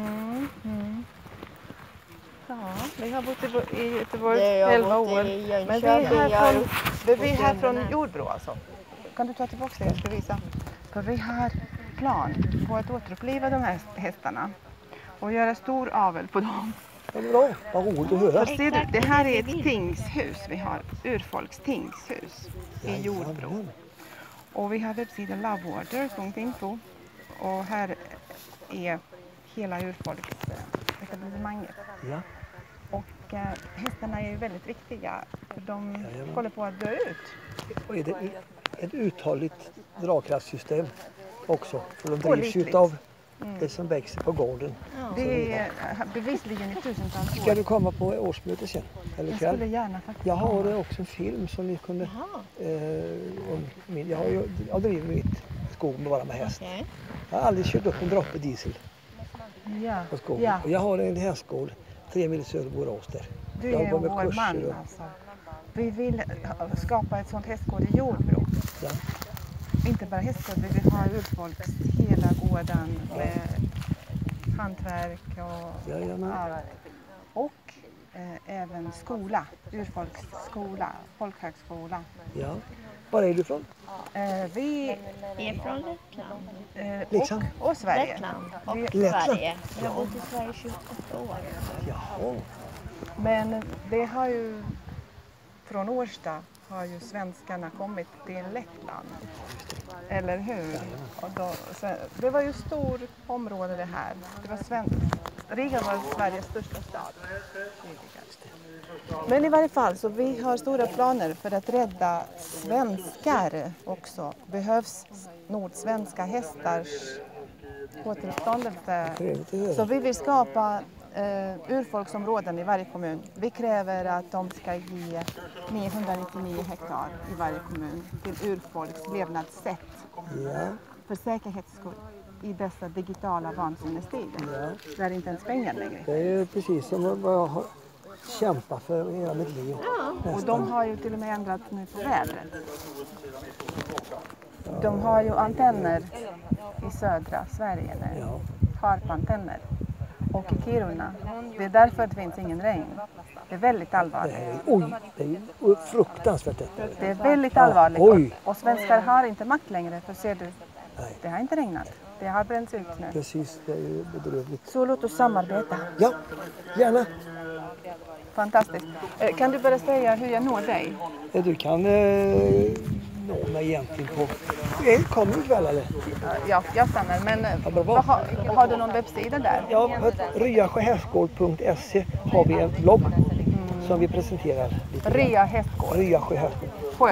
Ja, vi har bott i Göteborg Det har 11 bott år. i Men vi är här från Jordbro alltså. Kan du ta tillbaka det? Jag ska visa. För vi har plan på att återuppliva de här hästarna och göra stor avel på dem. Ja, bra, vad roligt att höra. Ser du, det här är ett tingshus. Vi har urfolks tingshus i Jordbro. Och vi har webbsidan lovewater.info och här är hela urfolksetablissemanget. Ja. Och hästarna är ju väldigt viktiga för de håller på att dö ut. Och är det ett uthålligt dragkraftsystem också? För de drivs Pålitligt. utav det som växer på gården. Det är bevisligen i tusentals år. Ska du komma på årsmöte sen? Eller Jag kväll? skulle gärna faktiskt. Jag har också en film som ni kunde... jag driver mitt skog med bara med häst. Okej. Jag har aldrig kört upp en droppe diesel Ja. på skogen. Ja. Och jag har en hästgård 3 mil söder Borås där. Du Jag är går med vår kurser man och- alltså. Vi vill skapa ett sånt hästgård i Jordbro. Ja. Inte bara hästgård, vi vill ha urfolks hela gården med hantverk och Jajamän. allt. Och även skola, urfolksskola, folkhögskola. Ja. Var är du ifrån? Vi är från Lettland. Liksom? Och Sverige. Lettland och Lettland. Sverige. Jag har bott i Sverige 28 år. Jaha. Men det har ju, från Årsta har ju svenskarna kommit till Lettland. Eller hur? Och då, det var ju stort område det här. Det var Riga var Sveriges största stad. Men i varje fall så vi har stora planer för att rädda svenskar också. Behövs nordsvenska hästars återuppståndelse. Så vi vill skapa urfolksområden i varje kommun. Vi kräver att de ska ge 999 hektar i varje kommun till urfolks levnadssätt. Ja. För säkerhets skull i dessa digitala vansinnestider. Där inte ens pengar längre. Det är ju precis som vad jag har kämpat för i hela mitt liv. Och de har ju till och med ändrat nu på vädret. De har ju antenner i södra Sverige nu. Harpantenner. Och i Kiruna. Det är därför det finns ingen regn. Det är väldigt allvarligt. Oj, det är ju fruktansvärt detta. Det är väldigt allvarligt. Oj. Och svenskar har inte makt längre. För ser du, det har inte regnat. Det har bränts ut nu. Precis, det är ju bedrövligt. Så låt oss samarbeta. Ja, gärna. Fantastiskt. Kan du bara säga hur jag når dig? Du kan nå mig egentligen på... Kommer du ikväll eller? Ja, jag stannar. Men har du någon webbsida där? Ja, ryasjöhästgård.se har vi en blogg som vi presenterar. Rya hästgård? Ryasjö hästgård.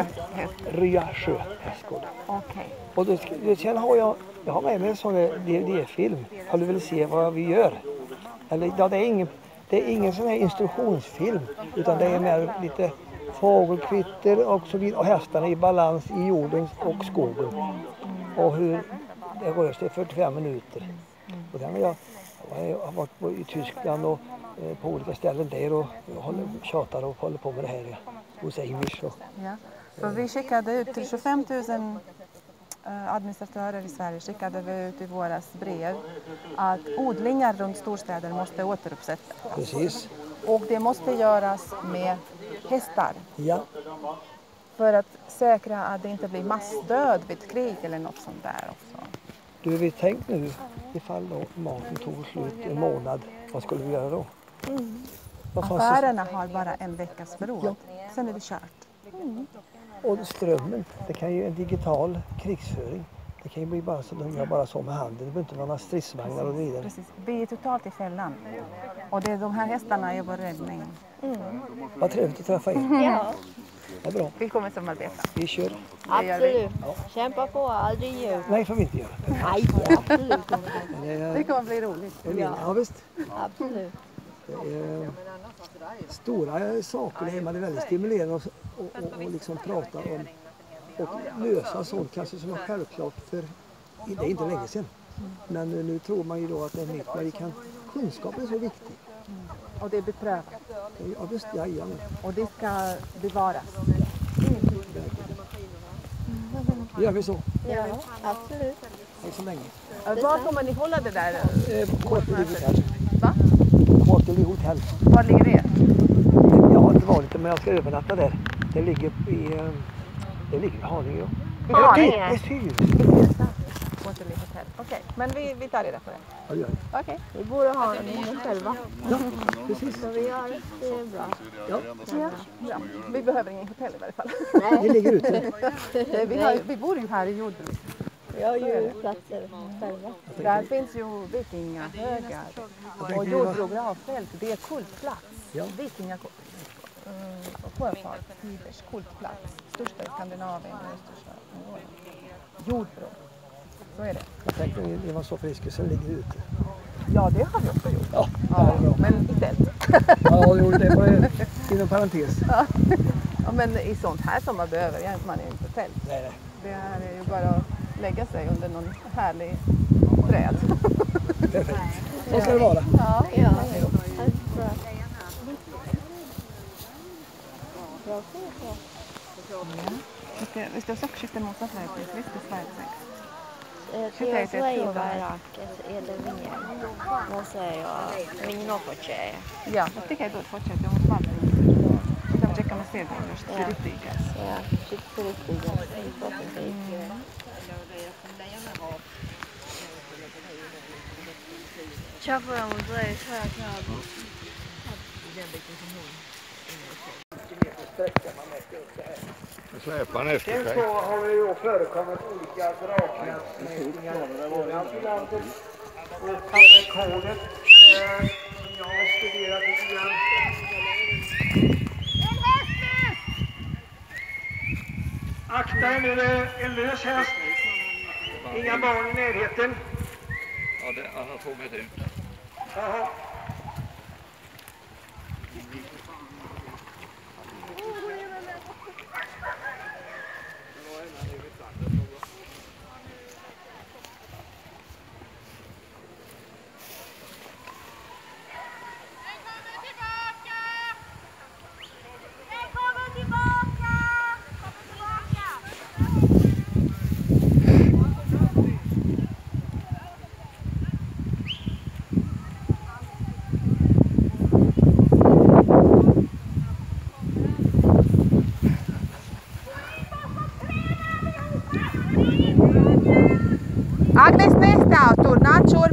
Ryasjö hästgård. Okej. Och då, sen har jag har med mig en sån DVD-film. Har du velat se vad vi gör? Eller, ja, det är ingen sån här instruktionsfilm. Utan det är mer lite fågelkvitter och så vidare. Och hästarna i balans i jorden och skogen. Och hur det rör sig 45 minuter. Och den jag har varit i Tyskland och på olika ställen där och tjatar och håller på med det här hos Amish. Ja, för vi skickade ut till 25 000 administratörer i Sverige skickade vi ut i våras brev att odlingar runt storstäder måste återuppsättas. Precis. Och det måste göras med hästar. Ja. För att säkra att det inte blir massdöd vid ett krig eller något sånt där också. Du, vi tänkt nu ifall då maten tog slut en månad, vad skulle vi göra då? Affärerna har bara en veckas förråd. Ja. Sen är det kört. Och strömmen, det kan ju en digital krigsföring. Det kan ju bli bara så, de gör bara så med handen. Det behöver inte vara några stridsvagnar och vidare. Precis. Vi är totalt i fällan. Och det är de här hästarna är vår räddning. Vad trevligt att träffa er. Ja. Det är bra. Vi kommer samarbeta. Vi kör. Absolut. Kämpa på, aldrig ge upp. Nej, får vi inte göra. Nej, absolut. Det kommer bli roligt. Ja, visst. Absolut. Det är stora saker det här, man är väldigt stimulerande och liksom prata om och lösa sånt kanske som är självklart för det är inte länge sedan. Men nu tror man ju då att det är nytt, men kunskapen är så viktig. Och det är beprövat. Ja, just det, jajamän. Och det ska bevaras. Gör vi så? Ja, absolut. Tack så länge. Var kommer ni hålla det där? Kåteli hotell. Va? Kåteli hotell. Var ligger det? Jag har inte varit det, men jag ska övernatta där. Det ligger i Haninge. I Haninge? Det är Syrhus. Kåteli hotell. Okej, men vi tar reda på det. Ja, gör det. Okej. Vi borde ha en själva. Ja, precis. Så vi gör det är bra. Ja. Ja. Vi behöver ingen hotell i varje fall. Nej. Vi ligger ute. Vi bor ju här i jordbruk. Vi har ju platser själva. Där finns ju vikingahögar och jordbruk och avfält. Det är kultplats. Ja. Sjöfart, tiders kultplats. Största i Skandinavien och största i Norden. Jordbruk. Så är det. Jag tänkte ni var så friska så ligger ute. Ja, det har vi också gjort. Ja, men i tält. Ja, det var inom parentes. Ja, men i sånt här som man behöver man är inte tält. Nej. Det här är ju bara att lägga sig under någon härlig träd. Perfekt. Så ska det vara. Ja. Bra. Hvis det sokkerskifte motsatt vei, hvis det sveitsex. Io sveio baracche e le vigne. Non sei io, vigno faccia. Ja, jag tycker då fortsätter hon smalt. Så kan vi checka med sedan först. Det är riktigt. Ja, riktigt. Köper dem och då är det så här knall. Släpar efter Sen sig. så har det ju förekommit olika dragmätningar i landet. Och rekordet som jag har studerat lite grann. Akta er nu, det är en lös häst. Inga barn i närheten. Ja, han har tagit ut. Jaha. Agnes, nästa auto, Nacho.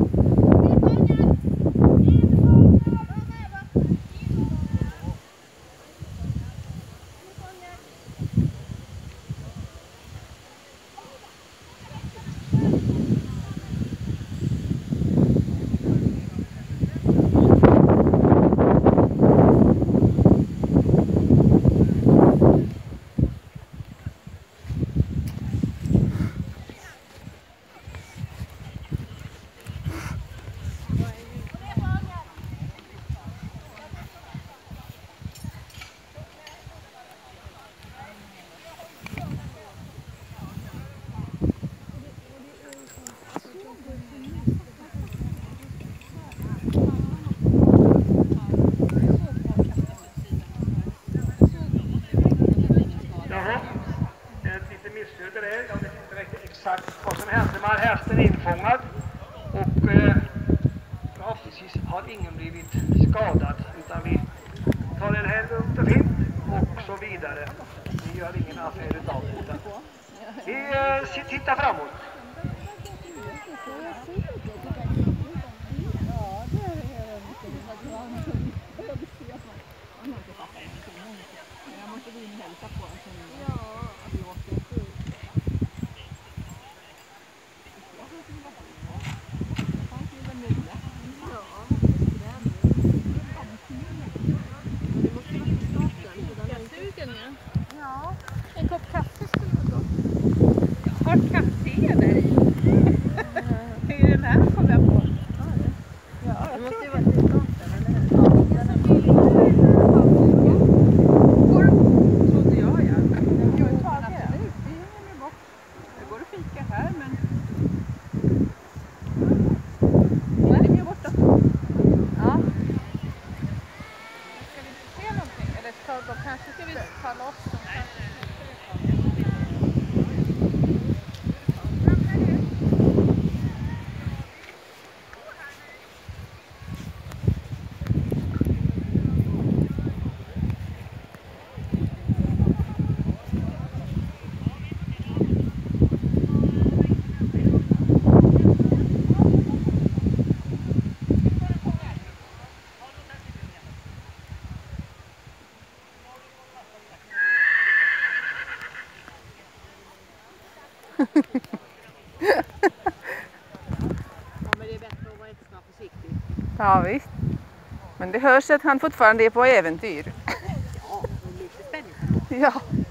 Exakt vad som hände med hästen infångad och förhoppningsvis har ingen blivit skadad utan vi tar den här lugnt och fint och så vidare. Vi gör ingen affär utav det utan vi tittar framåt. Ja, en kopp kaffe skulle vara gott. Har kaffe där i? Det är den här som jag på. Ja, det måste ju vara till starten, eller hur? Ja, men det är bättre att vara extra försiktig. Ja visst. Men det hörs att han fortfarande är på äventyr. Ja, det är lite spännande. Ja.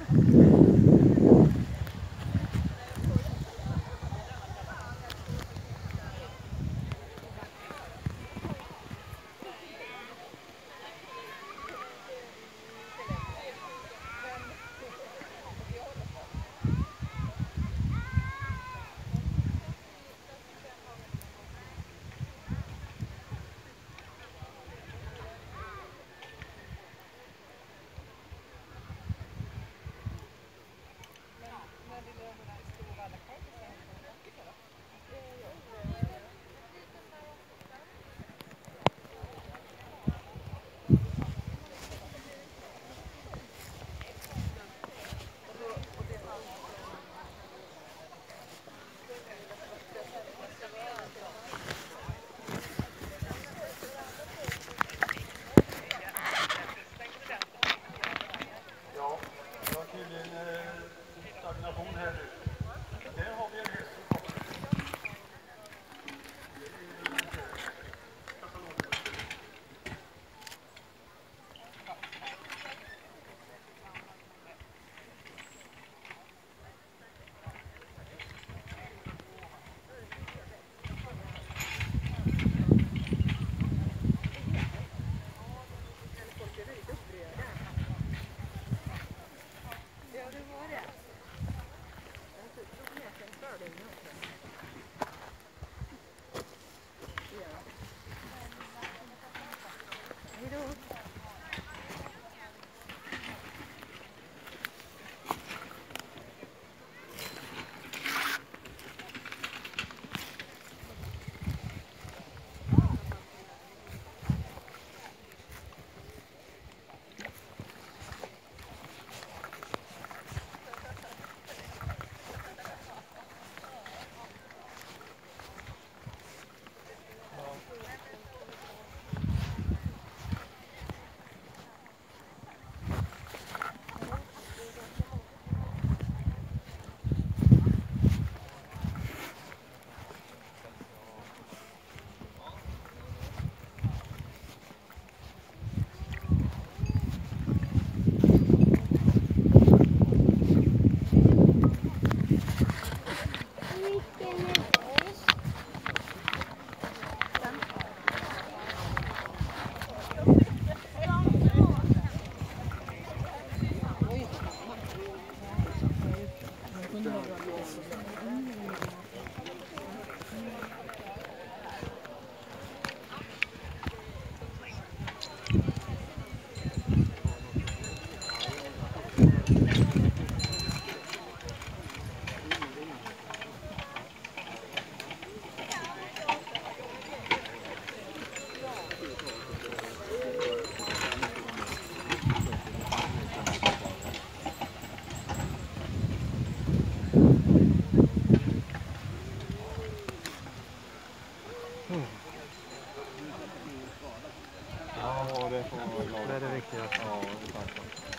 Det är det viktiga. Ja, exakt.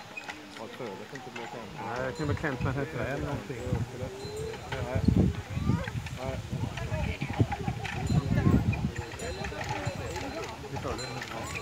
Och födet inte blir klämt. Nej, jag kan bli klämt med ett träd någonting. Nej. Nej. Vi tar det.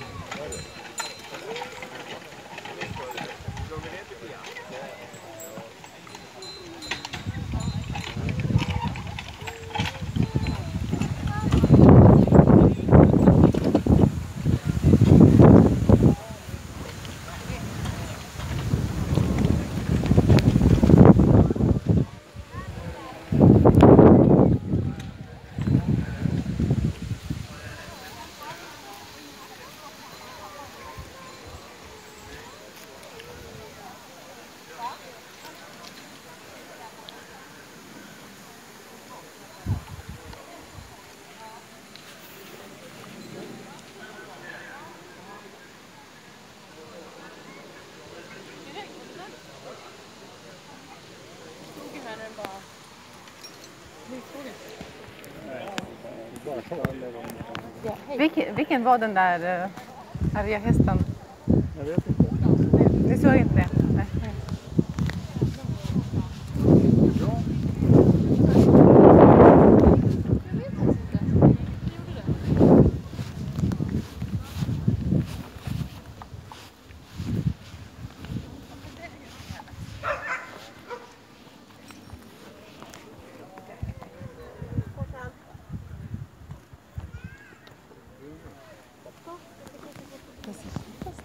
Vilken var den där arga hästen? Jag vet inte. Det såg inte det? Nej. Ja.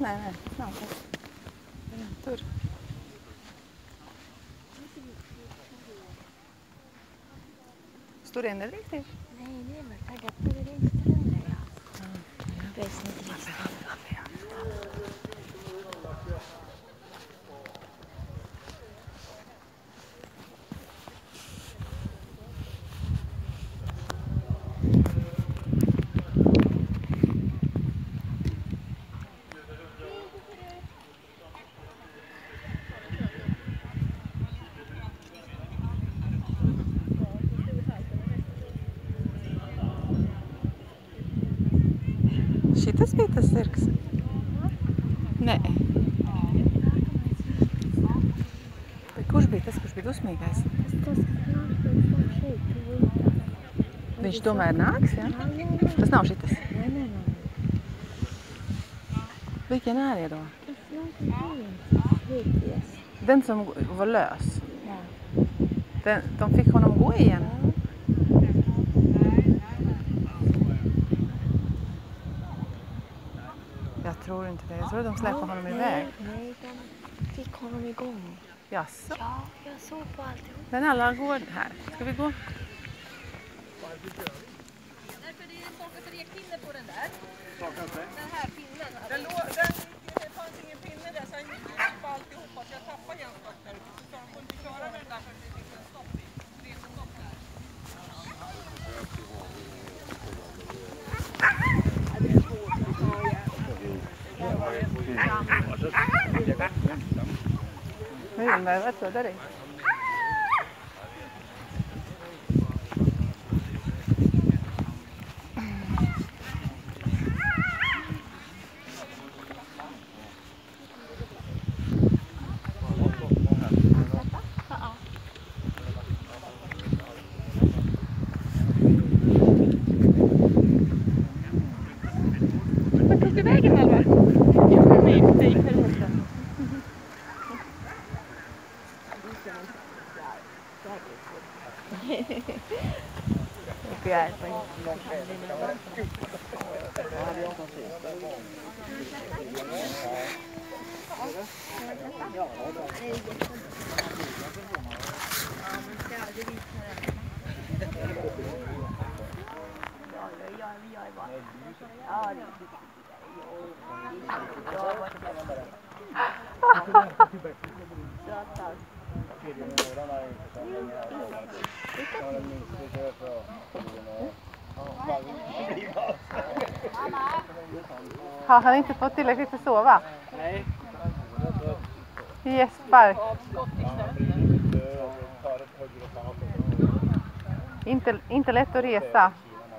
nej. Snart. Tur. Står det inne riktigt? Nej, det är väl taggat på det inte längre. Det är snitt riktigt. Šitas vietas sirgs? Nē. Bet kurš bija tas, kurš bija dusmīgais? Viņš tomēr nāks, ja? Tas nav šitas? Nē. Vilken är det då? Den som var lös? De fick honom gå igen? Jag tror inte det. Jag tror de släpper honom iväg. Nej, de fick honom igång. Jaså? Ja, jag såg på alltihop. Men alla går här. Ska vi gå? Därför det är en sak att rekpinne på den där. Saknas det? Den här pinnen. Det fanns ingen pinne där så han gick på alltihopa så jag tappade en stopp där ute. Så han kunde inte köra med den där för det fick en stopp i. Resestopp där. Hyvin, vad står där i? Vad tog du vägen, Alva? Har han inte fått tillräckligt för sova? Nej. Gäspar. Inte lätt att resa.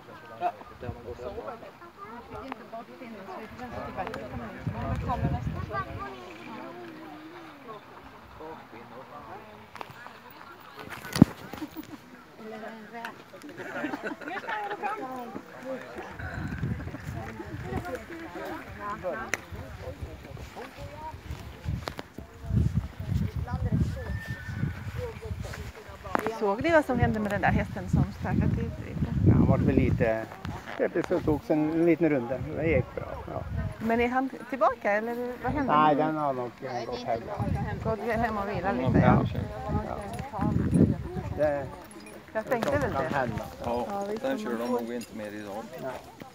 Såg ni vad som hände med den där hästen som starkade ut? Ja, han var väl lite... Så tog en liten runda. Det gick bra. Ja. Men är han tillbaka eller vad hände? Nej, den har nog gått hem. Gått hem och vila lite, ja. Jag tänkte väl det. Ja, den kör de nog inte mer idag. Nej.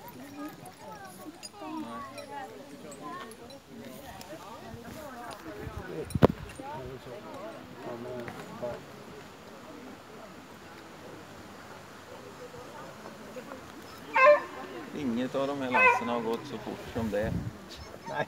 Inget av de här lassen har gått så fort som det. Nej.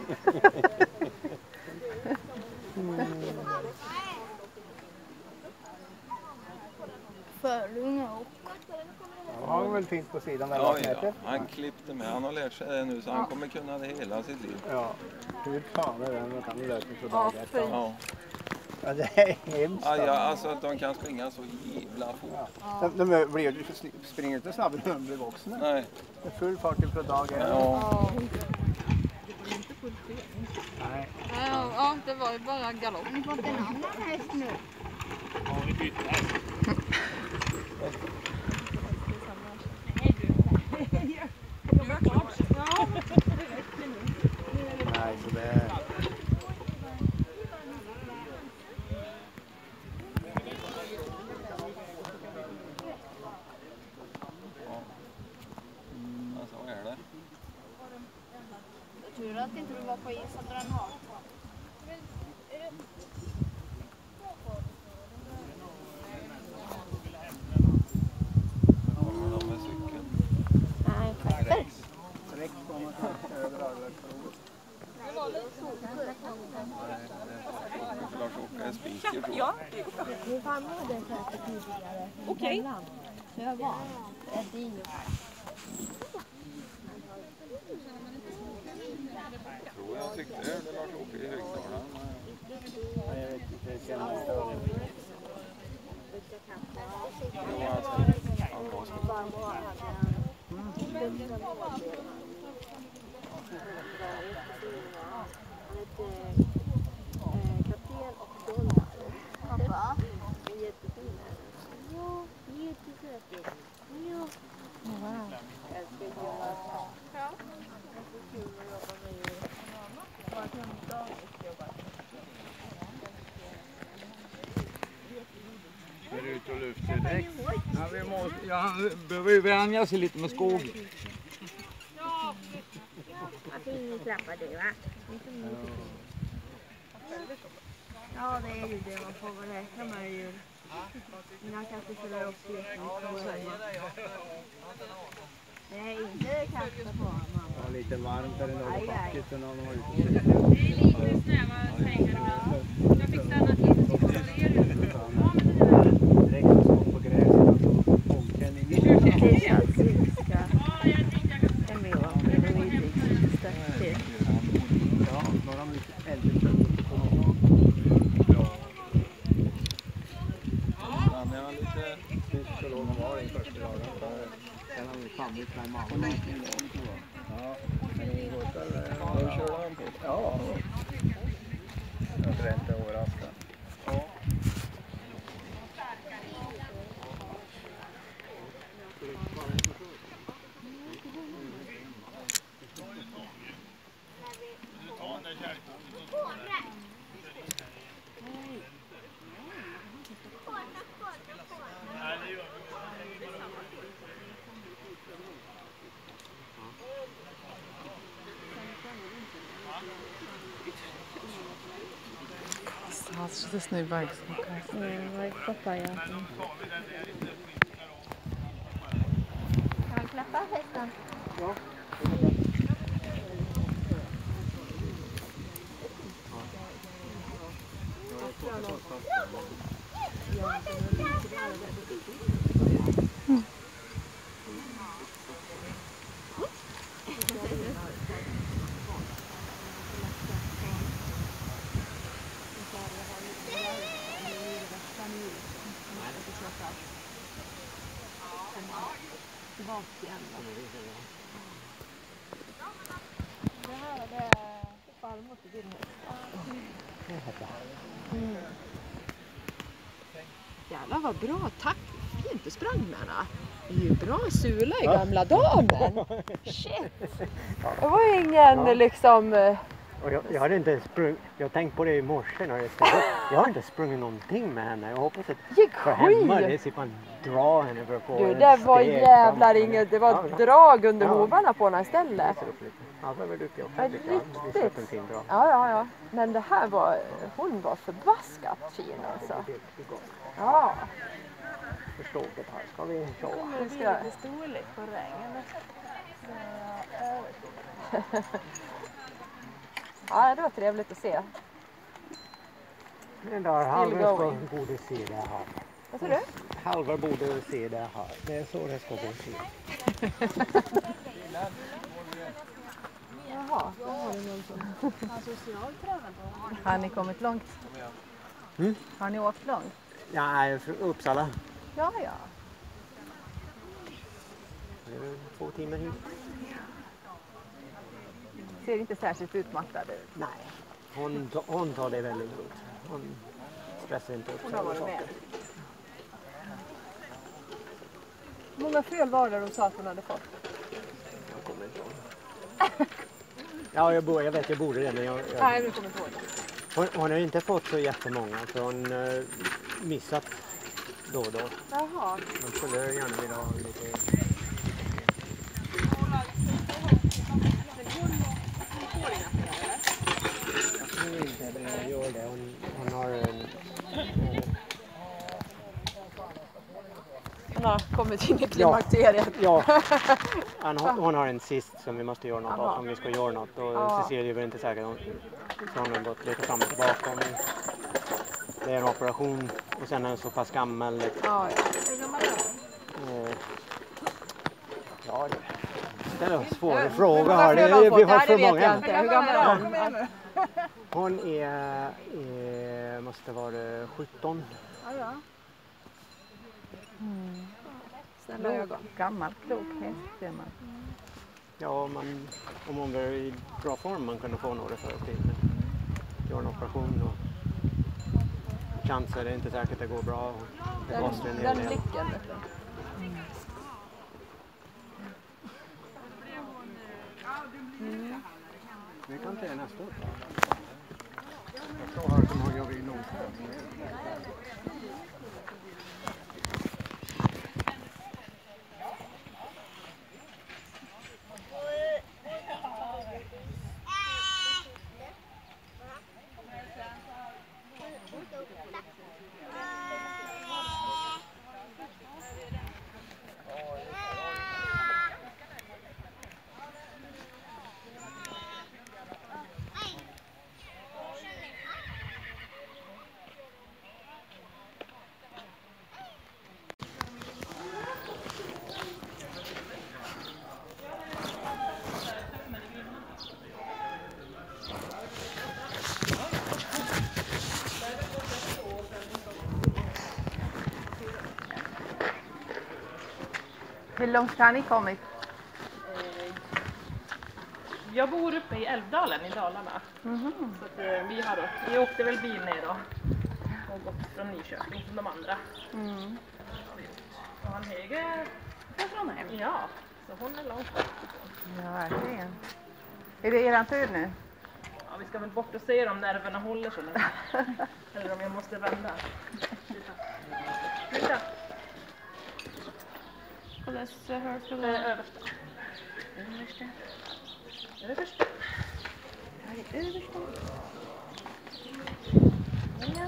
Förlunga och... Ja, han var väl fint på sidan där. Ja, han klippte med. Han har lärt sig det nu så han kommer kunna det hela sitt liv. Ja, hur fan är det? Man kan lösa för dagar. Ja. Ja, det är hemskt. Ja, alltså att de kan springa så jävla fort. Ja. De springer inte snabbare när de blir vuxna. Nej. Det är full fart för dagar. Ja. Inte full träning. Nej. Ja, det var ju bara galopp. Har ni fått en annan häst nu? Ja, vi byter häst. Nej, som var på isandran har. Kommer de med cykeln? Nej, faktiskt. Direkt får man kanske över Arlöksbron. Det var lite så. Lars-Åke är speaker då. Ja. Min farmor hade en säker tidigare. Okej. Så jag var. Det är ju Jag tror jag tyckte jag hörde Lars-Åke i högtalaren. Ja, jag vet inte, jag känner mig större. kapten och dollar. Pappa? Jättefin. Ja, jättesöt. Ja. Wow. Älskar Jonas. Ja. Det är så kul att jobba med djur. Bara kan jobba. Ser ut och lyfter direkt. Ja, han behöver ju vänja sig lite med skog. Att ingen klappar det, va? Ja, det är ju det man får väl räkna med djur. Mina katter fyller också jättemycket. Nej, inte kasta på mamma. Det var lite varmt där idag i backet så någon var ute. Det är lite snäva pengar. Jag fick stanna till och titta på er. Direkt som stod på gräset, alltså omkänning. Det känns svenska. En miljon. Ja, några har mycket äldre kött på någon. Han är lite... Finns så låg han var i första dagen. Sen har vi samlat med mamma. Ja, men det går väl... Vad kör han på? Ja. Jag tror inte överraskad. Ja. Здесь байк Байк papaya. Kan vi klappa hästen? Ja. Det här är det farmor till din häst. Jävlar vad bra, tack. Fint du sprang med henne. Det är ju bra sula i gamla damen. Shit. Det var ju ingen liksom... Och jag hade inte sprungit, jag tänkte på det i morse när jag har inte sprungit någonting med henne. Jag hoppas att gick för hemma det sitter man dra henne för att få du, det var jävlar inget, det var drag under hovarna på den här stället. Ja, det var duktig också. Riktigt. Ja. Men det här var, hon var förbaskat fin alltså. Ja. Förståket här, ska vi köra? Det ska lite storlek på regnet. Ja, det var trevligt att se. Den där Halvar borde se det här. Vad sa du? Halvar borde se det här. Det är så det ska gå till. Jaha, då har du någon som... Har ni kommit långt? Mm? Har ni åkt långt? Ja, jag är från Uppsala. Ja. Det är 2 timmar hit. Ser inte särskilt utmattad ut. Nej, hon tar det väldigt lugnt. Hon stressar inte upp sig. Hon har varit med. Hur många föl var det de sa att hon hade fått? Jag kommer inte ihåg. Ja, jag vet jag borde det, men jag Nej, jag kommer inte ihåg. Hon har inte fått så jättemånga, för hon missat då och då. Jaha. Hon skulle gärna vilja ha lite... det gör det. Hon har hon har kommit in i klimakteriet. Ja. Hon har en cyst som vi måste göra något av om vi ska göra något. Och Cecilia vill inte säkert. Så hon har gått lite fram och tillbaka. Det är en operation och sen är den så pass gammal. Ja. Ja, det är en svår fråga här. Vi har för många. Hur gammal är hon? Hon är måste vara 17. Ja. Snälla ögon. Gammal klok häst ser man. Ja, om hon var i bra form man kunde få några förtid. Göra en operation och cancer är inte säkert att det går bra. Det kostar en hel del. Blicken. Vi kan ta nästa år. Jag tror att de har jobbat i någon Hur långt har ni kommit? Jag bor uppe i Älvdalen i Dalarna. Så att, vi åkte väl bil ner då. Och gått från Nyköping som de andra. Och han Hege är från hem. Ja, så hon är långt bort. Ja, verkligen. Är det eran tur nu? Ja, vi ska väl bort och se om nerverna håller så länge. Eller om jag måste vända. Titta. Översta. Översta. Översta. Här är översta. Ja.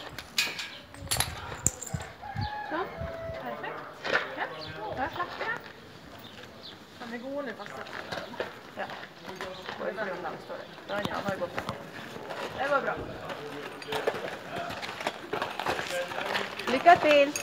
Så, perfekt. Ja, där slapp jag. Kan vi gå nu fast? Ja. Gå ifrån undan, står det. Ja, har gått. Det var bra. Lycka till!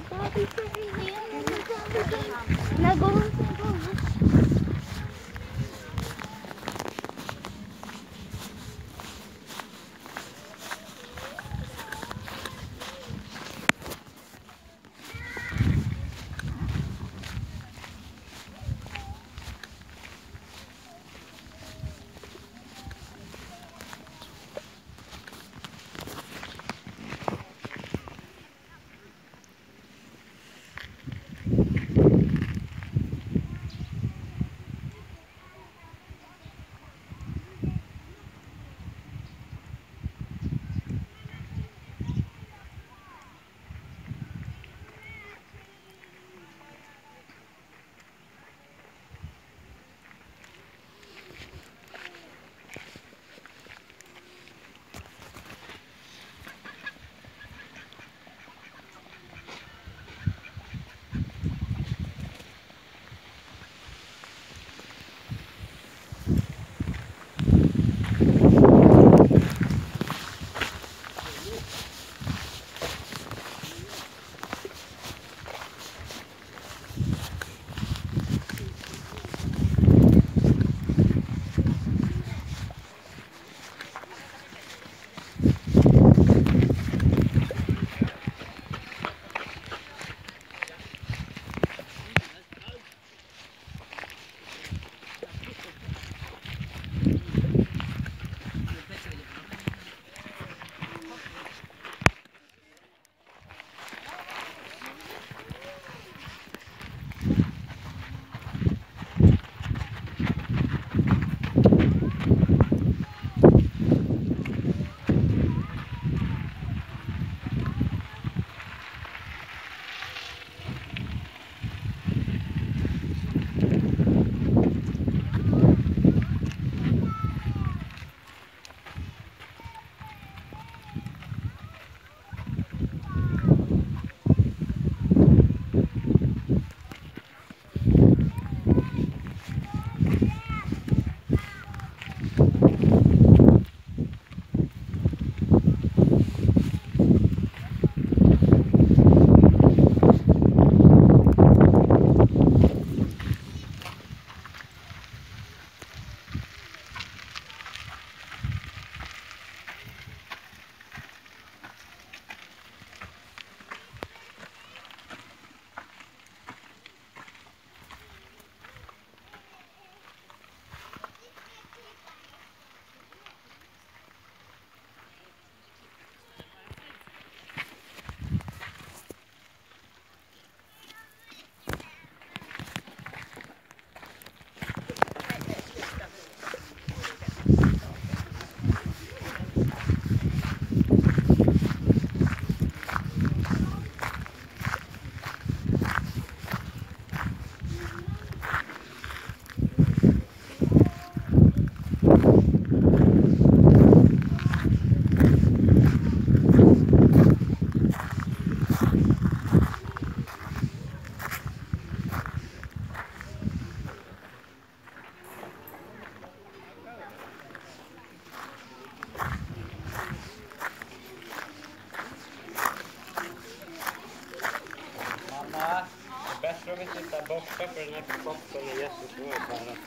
Bättre om vi tittar borta för den här koppen är jättesvår att bära.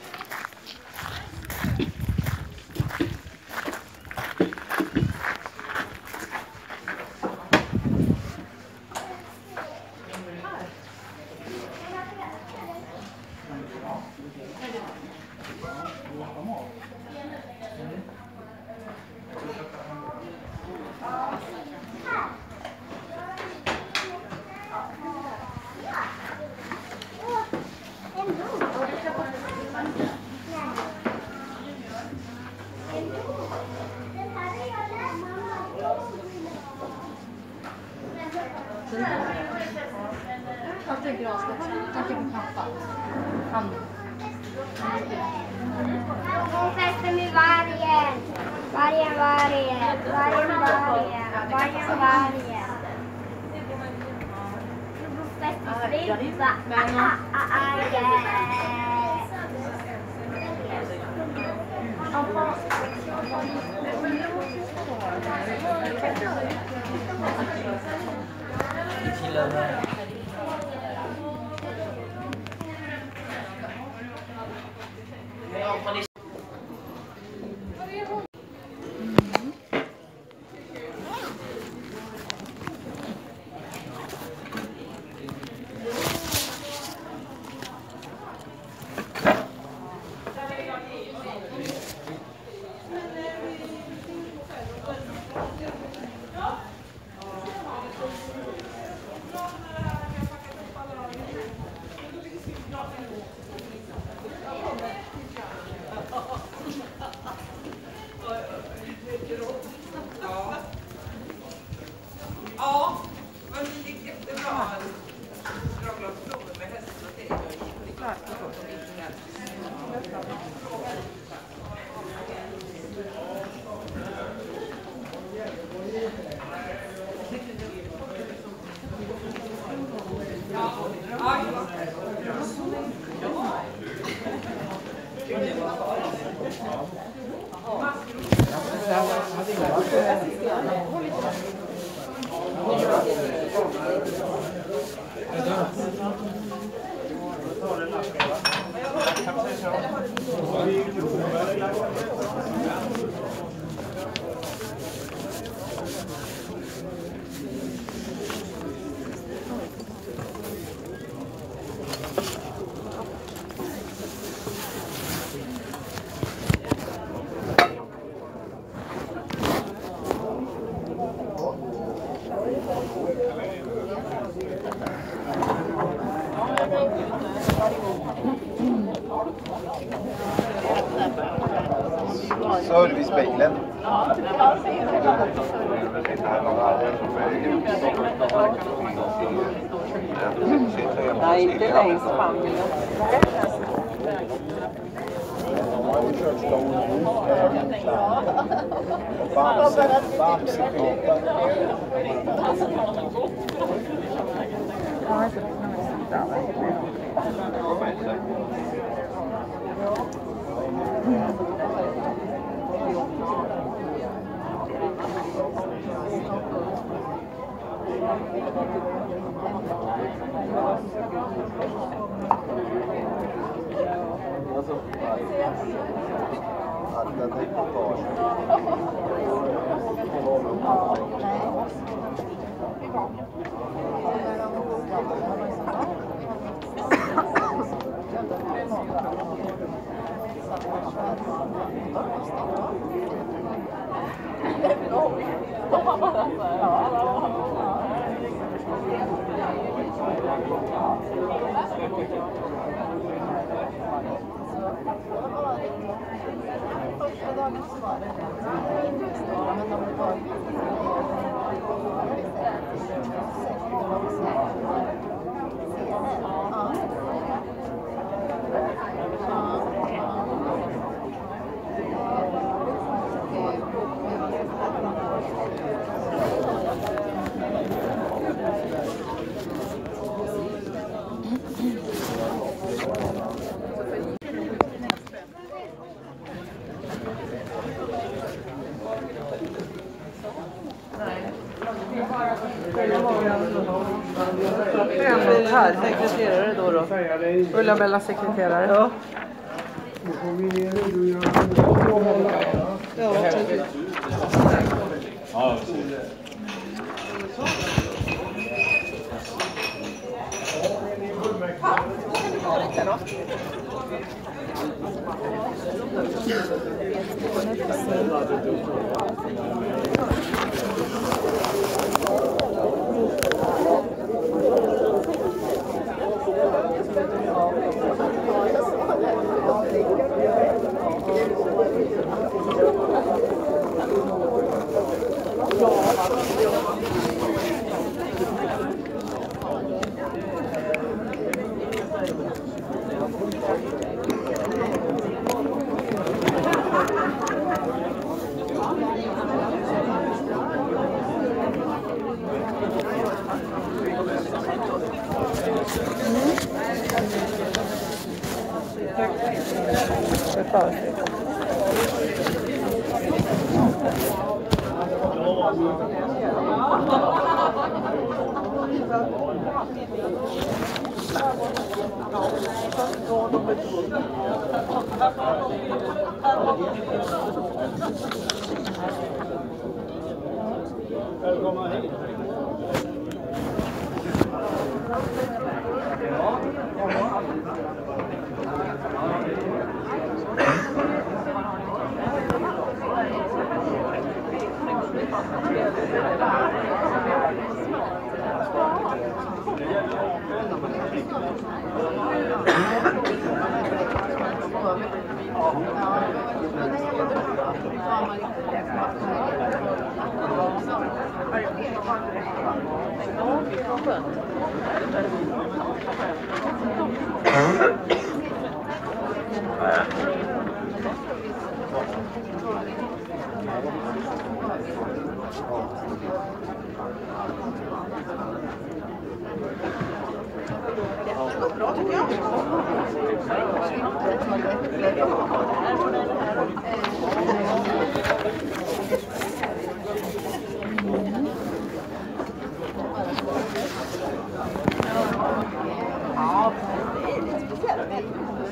Jag tänker avsluta. Jag tänker på pappa. Han. Hon fäster med vargen. Vargen, vargen. Vargen, vargen. Vargen, vargen. Hon fäster flytta. Ja, men det gick jättebra. Draglagsprovet med hästen och det är klart. Servicebilen. Nej, inte längst fram. Här, sekreterare då. Ulla-Bella sekreterare. Ja. Ja. Välkomna hit. Bra tycker jag. Ja, det är lite speciellt.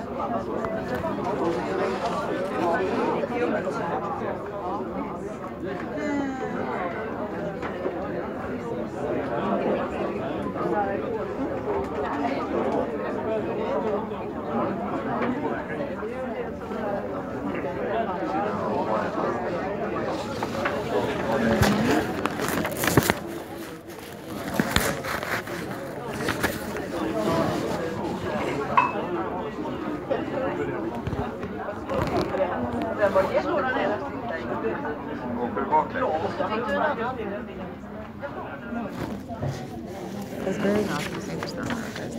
Es beigās mums interesantākais.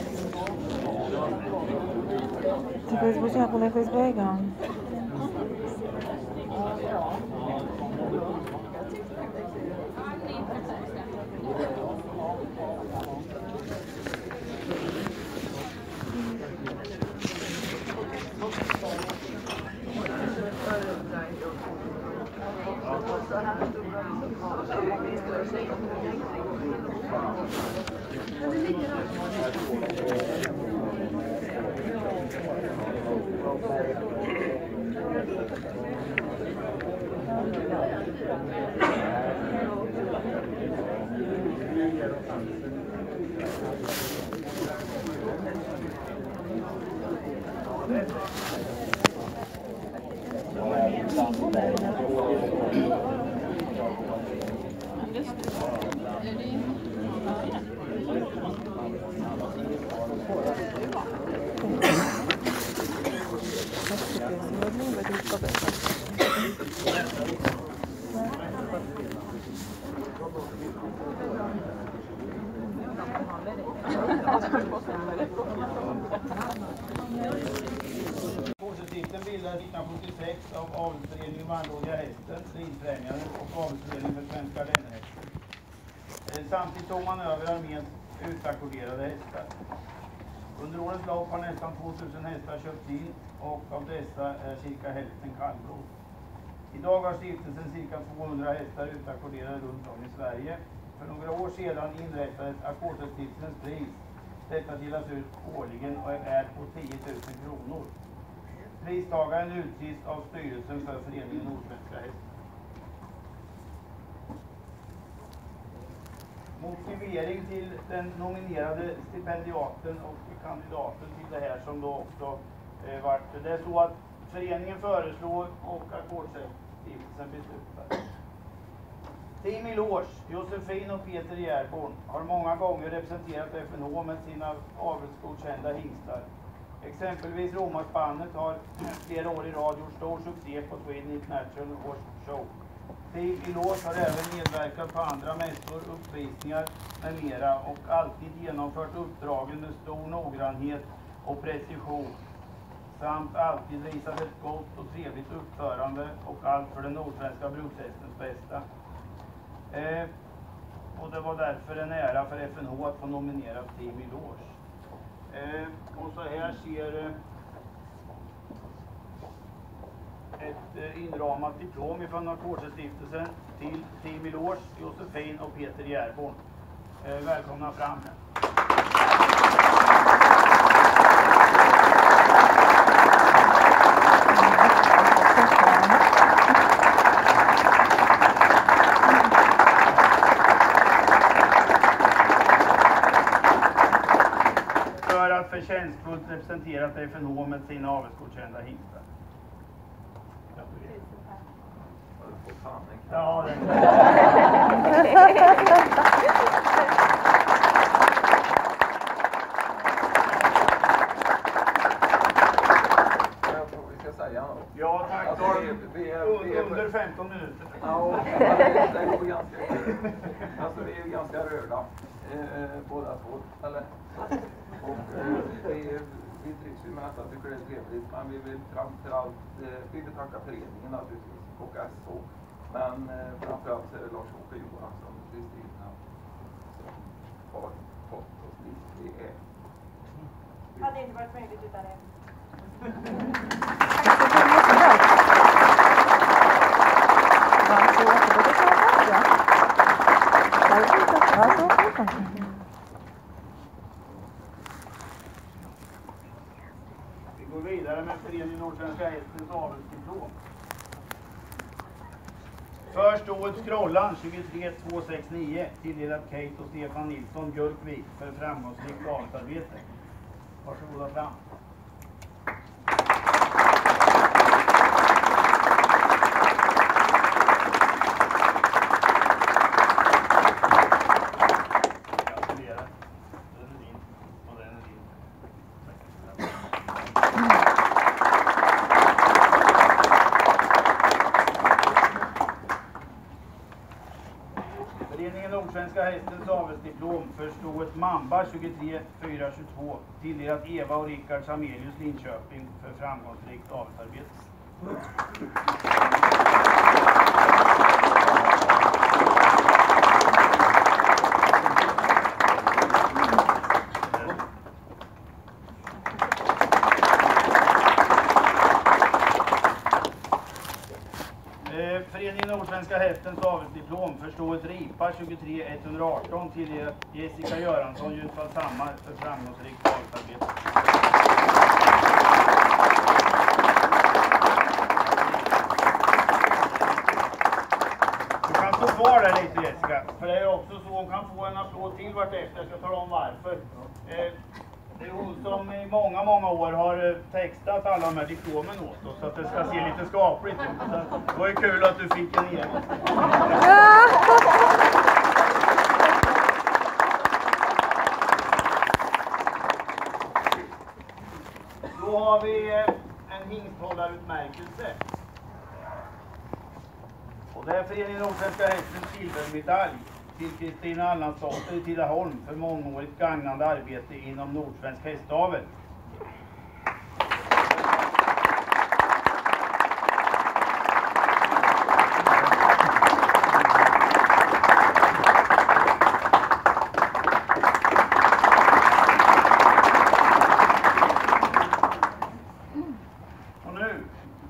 Tāpēc būs jāpaliek līdz beigām. Positivten bildades 1976 av avelsföreningen Manlådiga hästen, Ridfrämjandet och avelsföreningen för Svenska Ardennerhästen. Samtidigt tog man över arméns utackorderade hästar. Under årens lopp har nästan 2000 hästar köpts in och av dessa är cirka hälften kallblod. Idag har stiftelsen cirka 200 hästar utackorderade runt om i Sverige. För några år sedan inrättades Ackordsstiftelsens pris. Detta delas ut årligen och är på 10 000 kronor. Pristagaren utses av styrelsen för föreningen Nordsvenska hästar. Motivering till den nominerade stipendiaten och kandidaten till det här som då också vart. Det är så att föreningen föreslår och Ackordsstiftelsen beslutar. Team Eloge, Josefin och Peter Järborn har många gånger representerat FNH med sina avelsgodkända hingstar. Exempelvis Romarspannet har flera år i rad gjort stor succé på Sweden International Horse Show. Team Eloge har även medverkat på andra mässor, uppvisningar med mera och alltid genomfört uppdragen med stor noggrannhet och precision. Samt alltid visat ett gott och trevligt uppförande och allt för den nordsvenska brukshästens bästa. Och det var därför en ära för FNH att få nominera Team Eloge. Och så här ser ett inramat diplom från Ackordsstiftelsen till Team Eloge, Josefin och Peter Järborn. Välkomna fram här. att förtjänstfullt representerat FNH med sina avelsgodkända hingstar. Ja, det ja, tack. Alltså, under 15 minuter. Ja, det går ganska alltså, vi är ganska rörda båda två. Eller? Och vi trivs ju med att tycker det är trevligt, men vi vill framförallt vi vill tacka föreningen naturligtvis och SO. Men framförallt så är det Lars-Åke Johansson och Kristina som har fått oss dit vi är. Det hade inte varit möjligt utan det. Vi går vidare med föreningen Nordsvenska Hästens avelsdiplom. Först året Skrollan 23269 tilldelat Kate och Stefan Nilsson Björkvik för framgångsrikt avelsarbete. Varsågoda fram. Nordsvenska Hästens avelsdiplom för stået Mamba 23422 tilldelat Eva och Rickard Samelius Linköping för framgångsrikt avelsarbete. Föreningen Nordsvenska Hästens avelsdiplom för stået Ripa 23118 till Jessica Göransson Ljusfallshammar för framgångsrikt avelsarbete. Du kan stå kvar där lite Jessica, för det är också så hon kan få en applåd till vartefter. Jag ska tala om varför. Det är hon som i många år har textat alla de här diplomen åt oss så att det ska se lite skapligt ut. Det var ju kul att du fick en egen. Då har vi en hingsthållarutmärkelse. Och det är föreningen Nordsvenska Hästens silvermedalj till Kristina Allansdotter i Tidaholm för mångårigt gagnande arbete inom nordsvensk hästavel. Och nu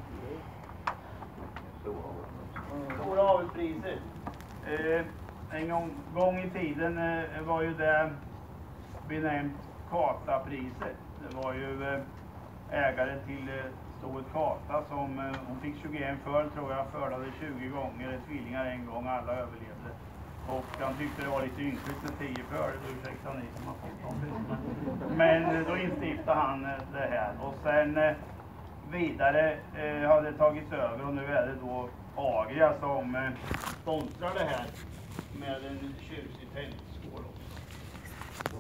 stora avelspriser. En gång i tiden var ju det benämnt Kata-priset. Det var ju ägare till stået Kata som hon fick 21 föl tror jag, fördade 20 gånger, tvillingar en gång, alla överlevde. Och han tyckte det var lite ynkligt med 10 föl, ursäkta ni som har fått dem. Men då instiftade han det här. Och sen vidare har det tagits över och nu är det då Agria som sponsrar det här med en tjusig tändskål också.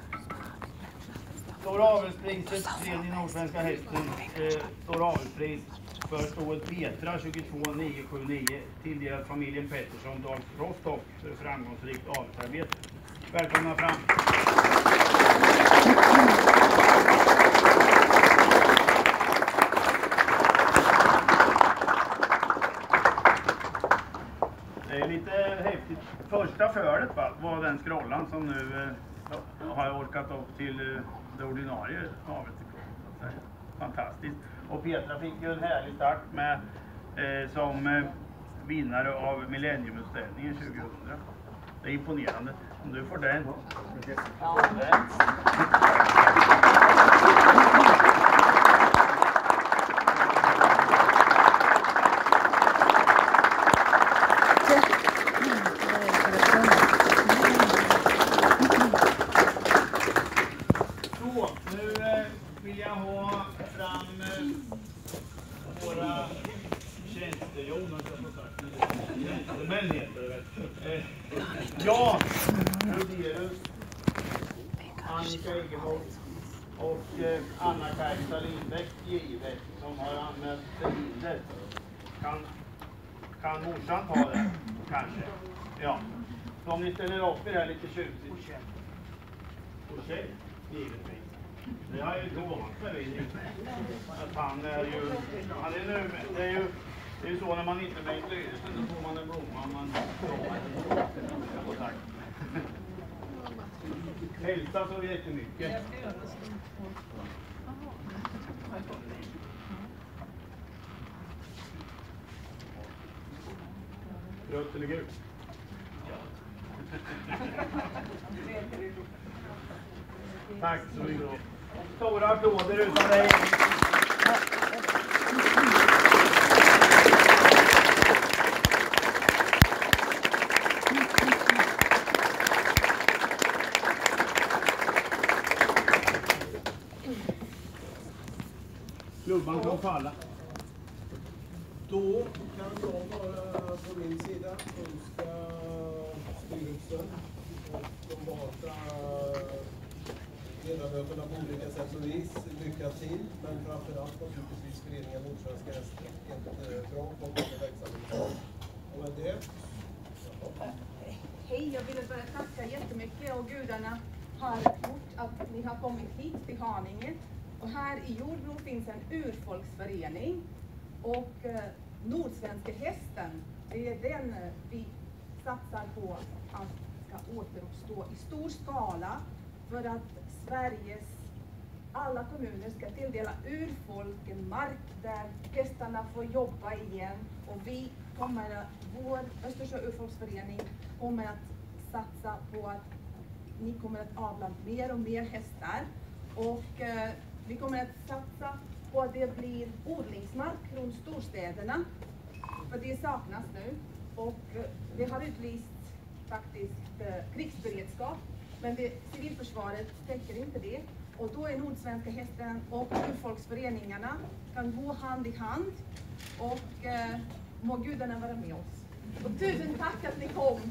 Stora avelspriset, tredje Nordsvenska Hästen, stora avelspris för stået Petra 22979 tilldelat familjen Pettersson Dags Rostock för framgångsrikt avelsarbete. Välkomna fram! Det är lite häftigt. Första fölet var den Skrollan som nu har orkat upp till det ordinarie avelsdiplom. Fantastiskt. Och Petra fick ju en härlig start med som vinnare av Millenniumutställningen 2000. Det är imponerande. Om du får den. Ja. Annika Egerholm och Anna-Kajsa Lindbäck givet som har anmält hinder. Kan morsan ta det? Kanske. Ja. Så om ni ställer upp er här lite tjusigt. Okej, givetvis. Det har jag ju inte vant mig vid. Att han är ju nu, det är ju så när man inte är med i styrelsen, då får man en blomma om man får tack. Hälsa så jättemycket. Rött eller gult? Tack så mycket. Stora applåder utan dig. Klubban kan falla. Då kan jag bara på min sida önska styrelsen och de valda ledamöterna på olika sätt och vis lycka till, men framförallt naturligtvis föreningen Nordsvenska Hästar ett bra kommande verksamhet. Och med det... Hej, jag ville bara tacka jättemycket och gudarna har gjort att ni har kommit hit till Haninge. Och här i Jordbro finns en urfolksförening och Nordsvenska Hästen, det är den vi satsar på att ska återuppstå i stor skala för att Sveriges alla kommuner ska tilldela urfolken mark där hästarna får jobba igen. Och vi kommer, vår Östersjö urfolksförening kommer att satsa på att ni kommer att avla mer och mer hästar. Och vi kommer att satsa på att det blir odlingsmark runt storstäderna. För det saknas nu. Och det har utlyst faktiskt krigsberedskap. Men civilförsvaret täcker inte det. Och då är Nordsvenska Hästen och urfolksföreningarna kan gå hand i hand. Och må gudarna vara med oss. Och tusen tack att ni kom!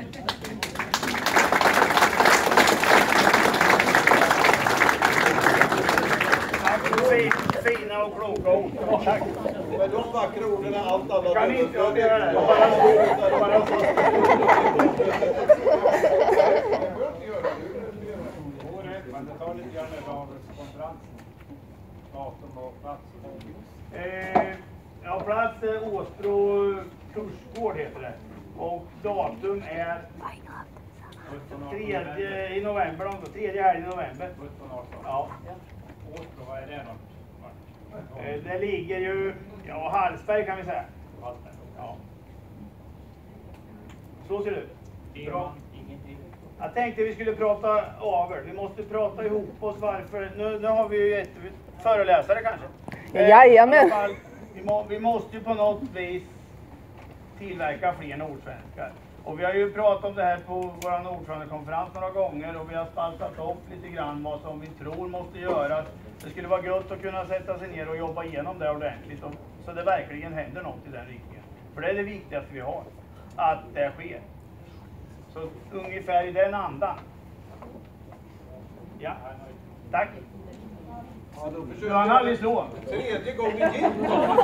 Fina och kloka ord. Tack. Men de vackra orden är allt annat. Kan inte jag göra det? Men det tar lite grann av konferensen. Datum och plats. Ja, plats är Åsbro kursgård heter det. Och datum är 3 i november, 3 helgen i november. 17-18. Ja. Åsbro, vad är det något? Det ligger ju, ja, Hallsberg kan vi säga. Ja. Så ser det ut. Bra. Jag tänkte vi skulle prata över. Vi måste prata ihop oss varför. Nu har vi ju ett föreläsare kanske. Jajamän. Vi måste ju på något vis tillverka fler nordsvenskar. Och vi har ju pratat om det här på vår ordförandekonferens några gånger och vi har spaltat upp lite grann vad som vi tror måste göras. Det skulle vara gott att kunna sätta sig ner och jobba igenom det ordentligt så det verkligen händer något i den riktningen. För det är det viktigaste vi har, att det sker. Så ungefär i den andan. Ja, tack. Ja, då försöker du har aldrig slå. Tredje gången gick.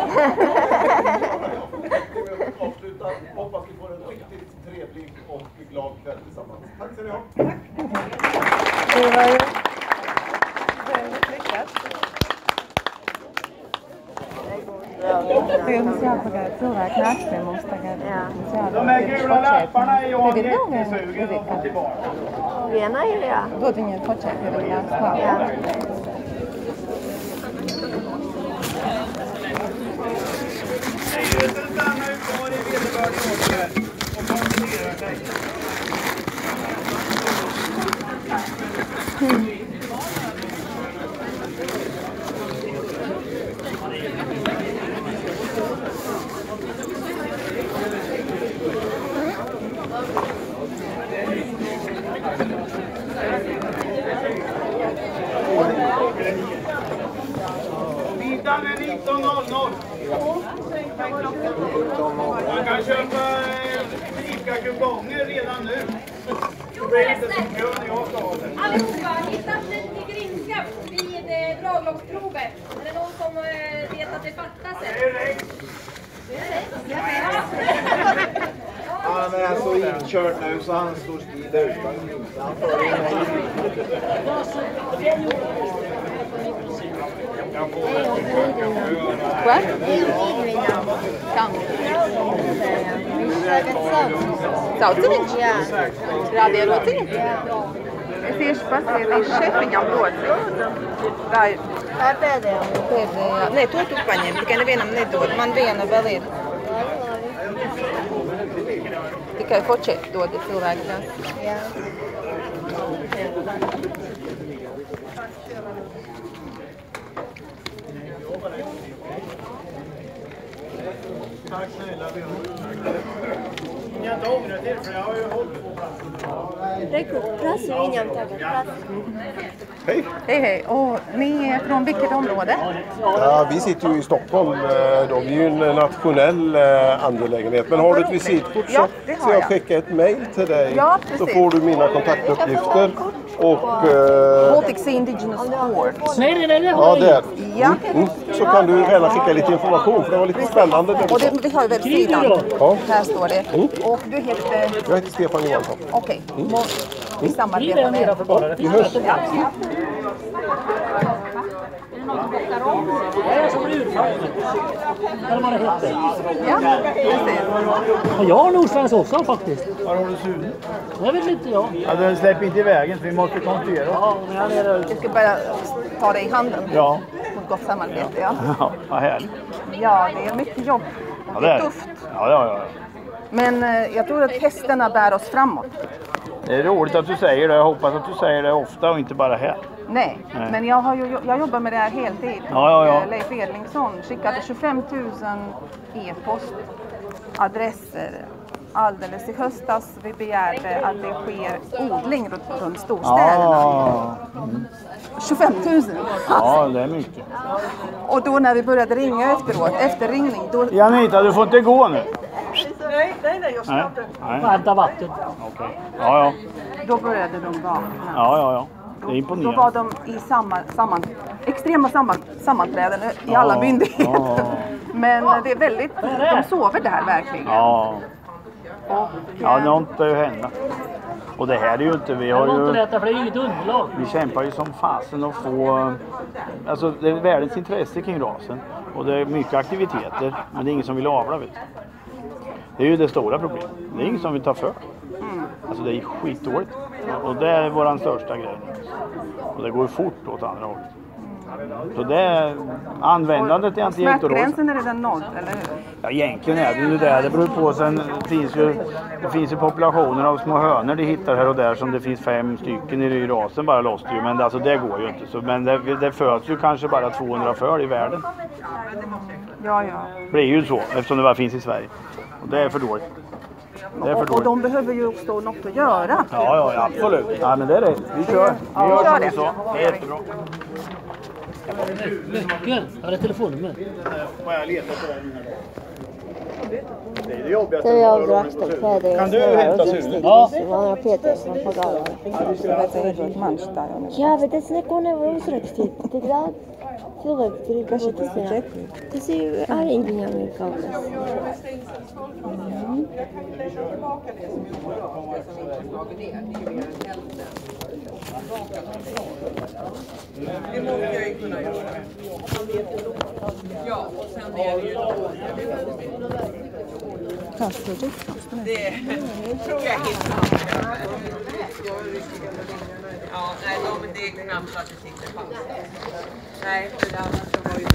Avsluta. Hoppas vi får en riktigt trevlig och glad kväll tillsammans. Tack så ni ha. Det var ju väldigt lyckat. De här gula lapparna är jag jättesugen att få tillbaka. Rena är det. Då det ingen fortsätter att läsa. Styrelsen stannar ju kvar i vederbörlig åtgärd och koncentrerar sig. Middagen är 19:00. Man kan köpa fika kuponger redan nu. Det blir inte så kul när jag tar det. utslagsprovet. Är det någon som vet att det fattas en? Han är så inkörd nu så han står still där utan han får What? Come. Sauciniņš? Jā. Rādiet lociņu? Es tieši paskatīšu šefiņam lociņu. Tā ir pēdējā. Pēdējā. Nē, to tu paņem, tikai nevienam nedod. Man viena vēl ir. Tikai fočeti dod cilvēki. Jā. Tack snälla, vi har jag inte ångrat er för jag har ju hållit på Hej. Hej, hej. Och ni är från vilket område? Ja, vi sitter ju i Stockholm. Då. Vi är ju en nationell angelägenhet. Men har du ett visitkort så, så jag skickar ett mejl till dig. Ja, så får du mina kontaktuppgifter. Och, Baltic Sea Indigenous Board. Ja, där. Ja. Så kan du gärna skicka lite information för det var lite spännande. Och det, vi har ju webbsidan. Ja. Här står det. Och du heter? Jag heter Stefan Johansson. Okej. Vi samarbetar med. Vi hörs. Ja. Ja, jag har Nordsvensk också faktiskt. Var har du suden? Jag vet inte jag. Ja, den släpper inte i vägen för vi måste kontrollera. Ja, men jag är Jag ska bara ta dig i handen. Ja. På ett gott samarbete, ja. Ja, vad härligt. Ja, det är mycket jobb. Ja, Det är tufft. Ja. Men jag tror att hästarna bär oss framåt. Det är roligt att du säger det. Jag hoppas att du säger det ofta och inte bara här. Nej, men jag jobbar med det här heltid. Ja. Leif Edlingsson skickade 25 000 e-postadresser alldeles i höstas. Vi begärde att det sker odling runt storstäderna. 25 000. Ja, det är mycket. Och då när vi började ringa efteråt, efterringning, då... Janita, du får inte gå nu. Nej, jag snabbare. Vänta vatten. Okej. Ja. Då började de vakna. Ja. Det är Då imponerande. var de i extrema sammanträden i alla myndigheter. Men det är väldigt, de sover där verkligen. Ja, något är ju hända. Och det här är ju inte, vi har ju... För det är inget underlag. Vi kämpar ju som fasen att få... Alltså det är världens intresse kring rasen. Och det är mycket aktiviteter, men det är ingen som vill avla, vet du. Det är ju det stora problemet. Det är ingen som vill ta för. Alltså det är skitdåligt. Och det är våran största grej. Och det går fort åt andra hållet. Så det är användandet är inte helt smärtgränsen är redan nådd, eller hur? Ja, egentligen är det ju det. Det beror på. Sen det finns ju populationer av små hönor de hittar här och där som det finns 5 stycken i rasen bara loss ju. Men alltså det går ju inte. Så, men det föds ju kanske bara 200 föl i världen. Ja. Det blir ju så eftersom det bara finns i Sverige. Och det är för dåligt. Och de behöver ju också något att göra. Ja, absolut. Ja, men det är rätt. Vi kör. Vi gör som vi sa. Det är jättebra. Mycket. Har det telefonnummer? Vad jag letar på den här. Det är det jobbigaste. Det är brakställd. Kan du hämta Sune? Ja. Man Peter som på galan. Ja, ведь с неконе возрасти. Тогда Филипп перекажите. Ты си аренги американец. Det måste jag ju kunna göra. Ja, och sen är det ju det tror jag hittar. Ja, nej, men det är knappt att det sitter fast. Nej, för det andra var ju...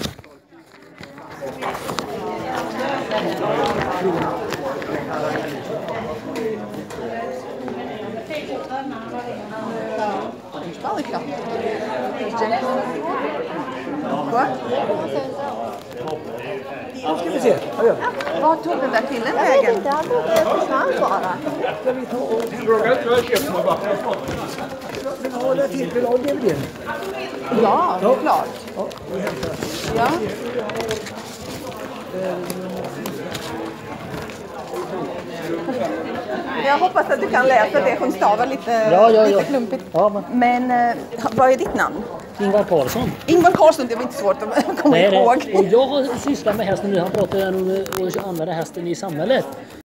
Ja, ska vi se. Vad tog den där killen vägen? Han tog det försvann bara. Vill du ha det till? Vill du ha DVD? Ja, det är klart. Ja. Jag hoppas att du kan läsa det. Hon stavar lite klumpigt. Ja, men vad är ditt namn? Ingvar Karlsson. Ingvar Karlsson, det var inte svårt att komma ihåg. Och jag har sysslat med hästen nu. Han pratar om att använda hästen i samhället.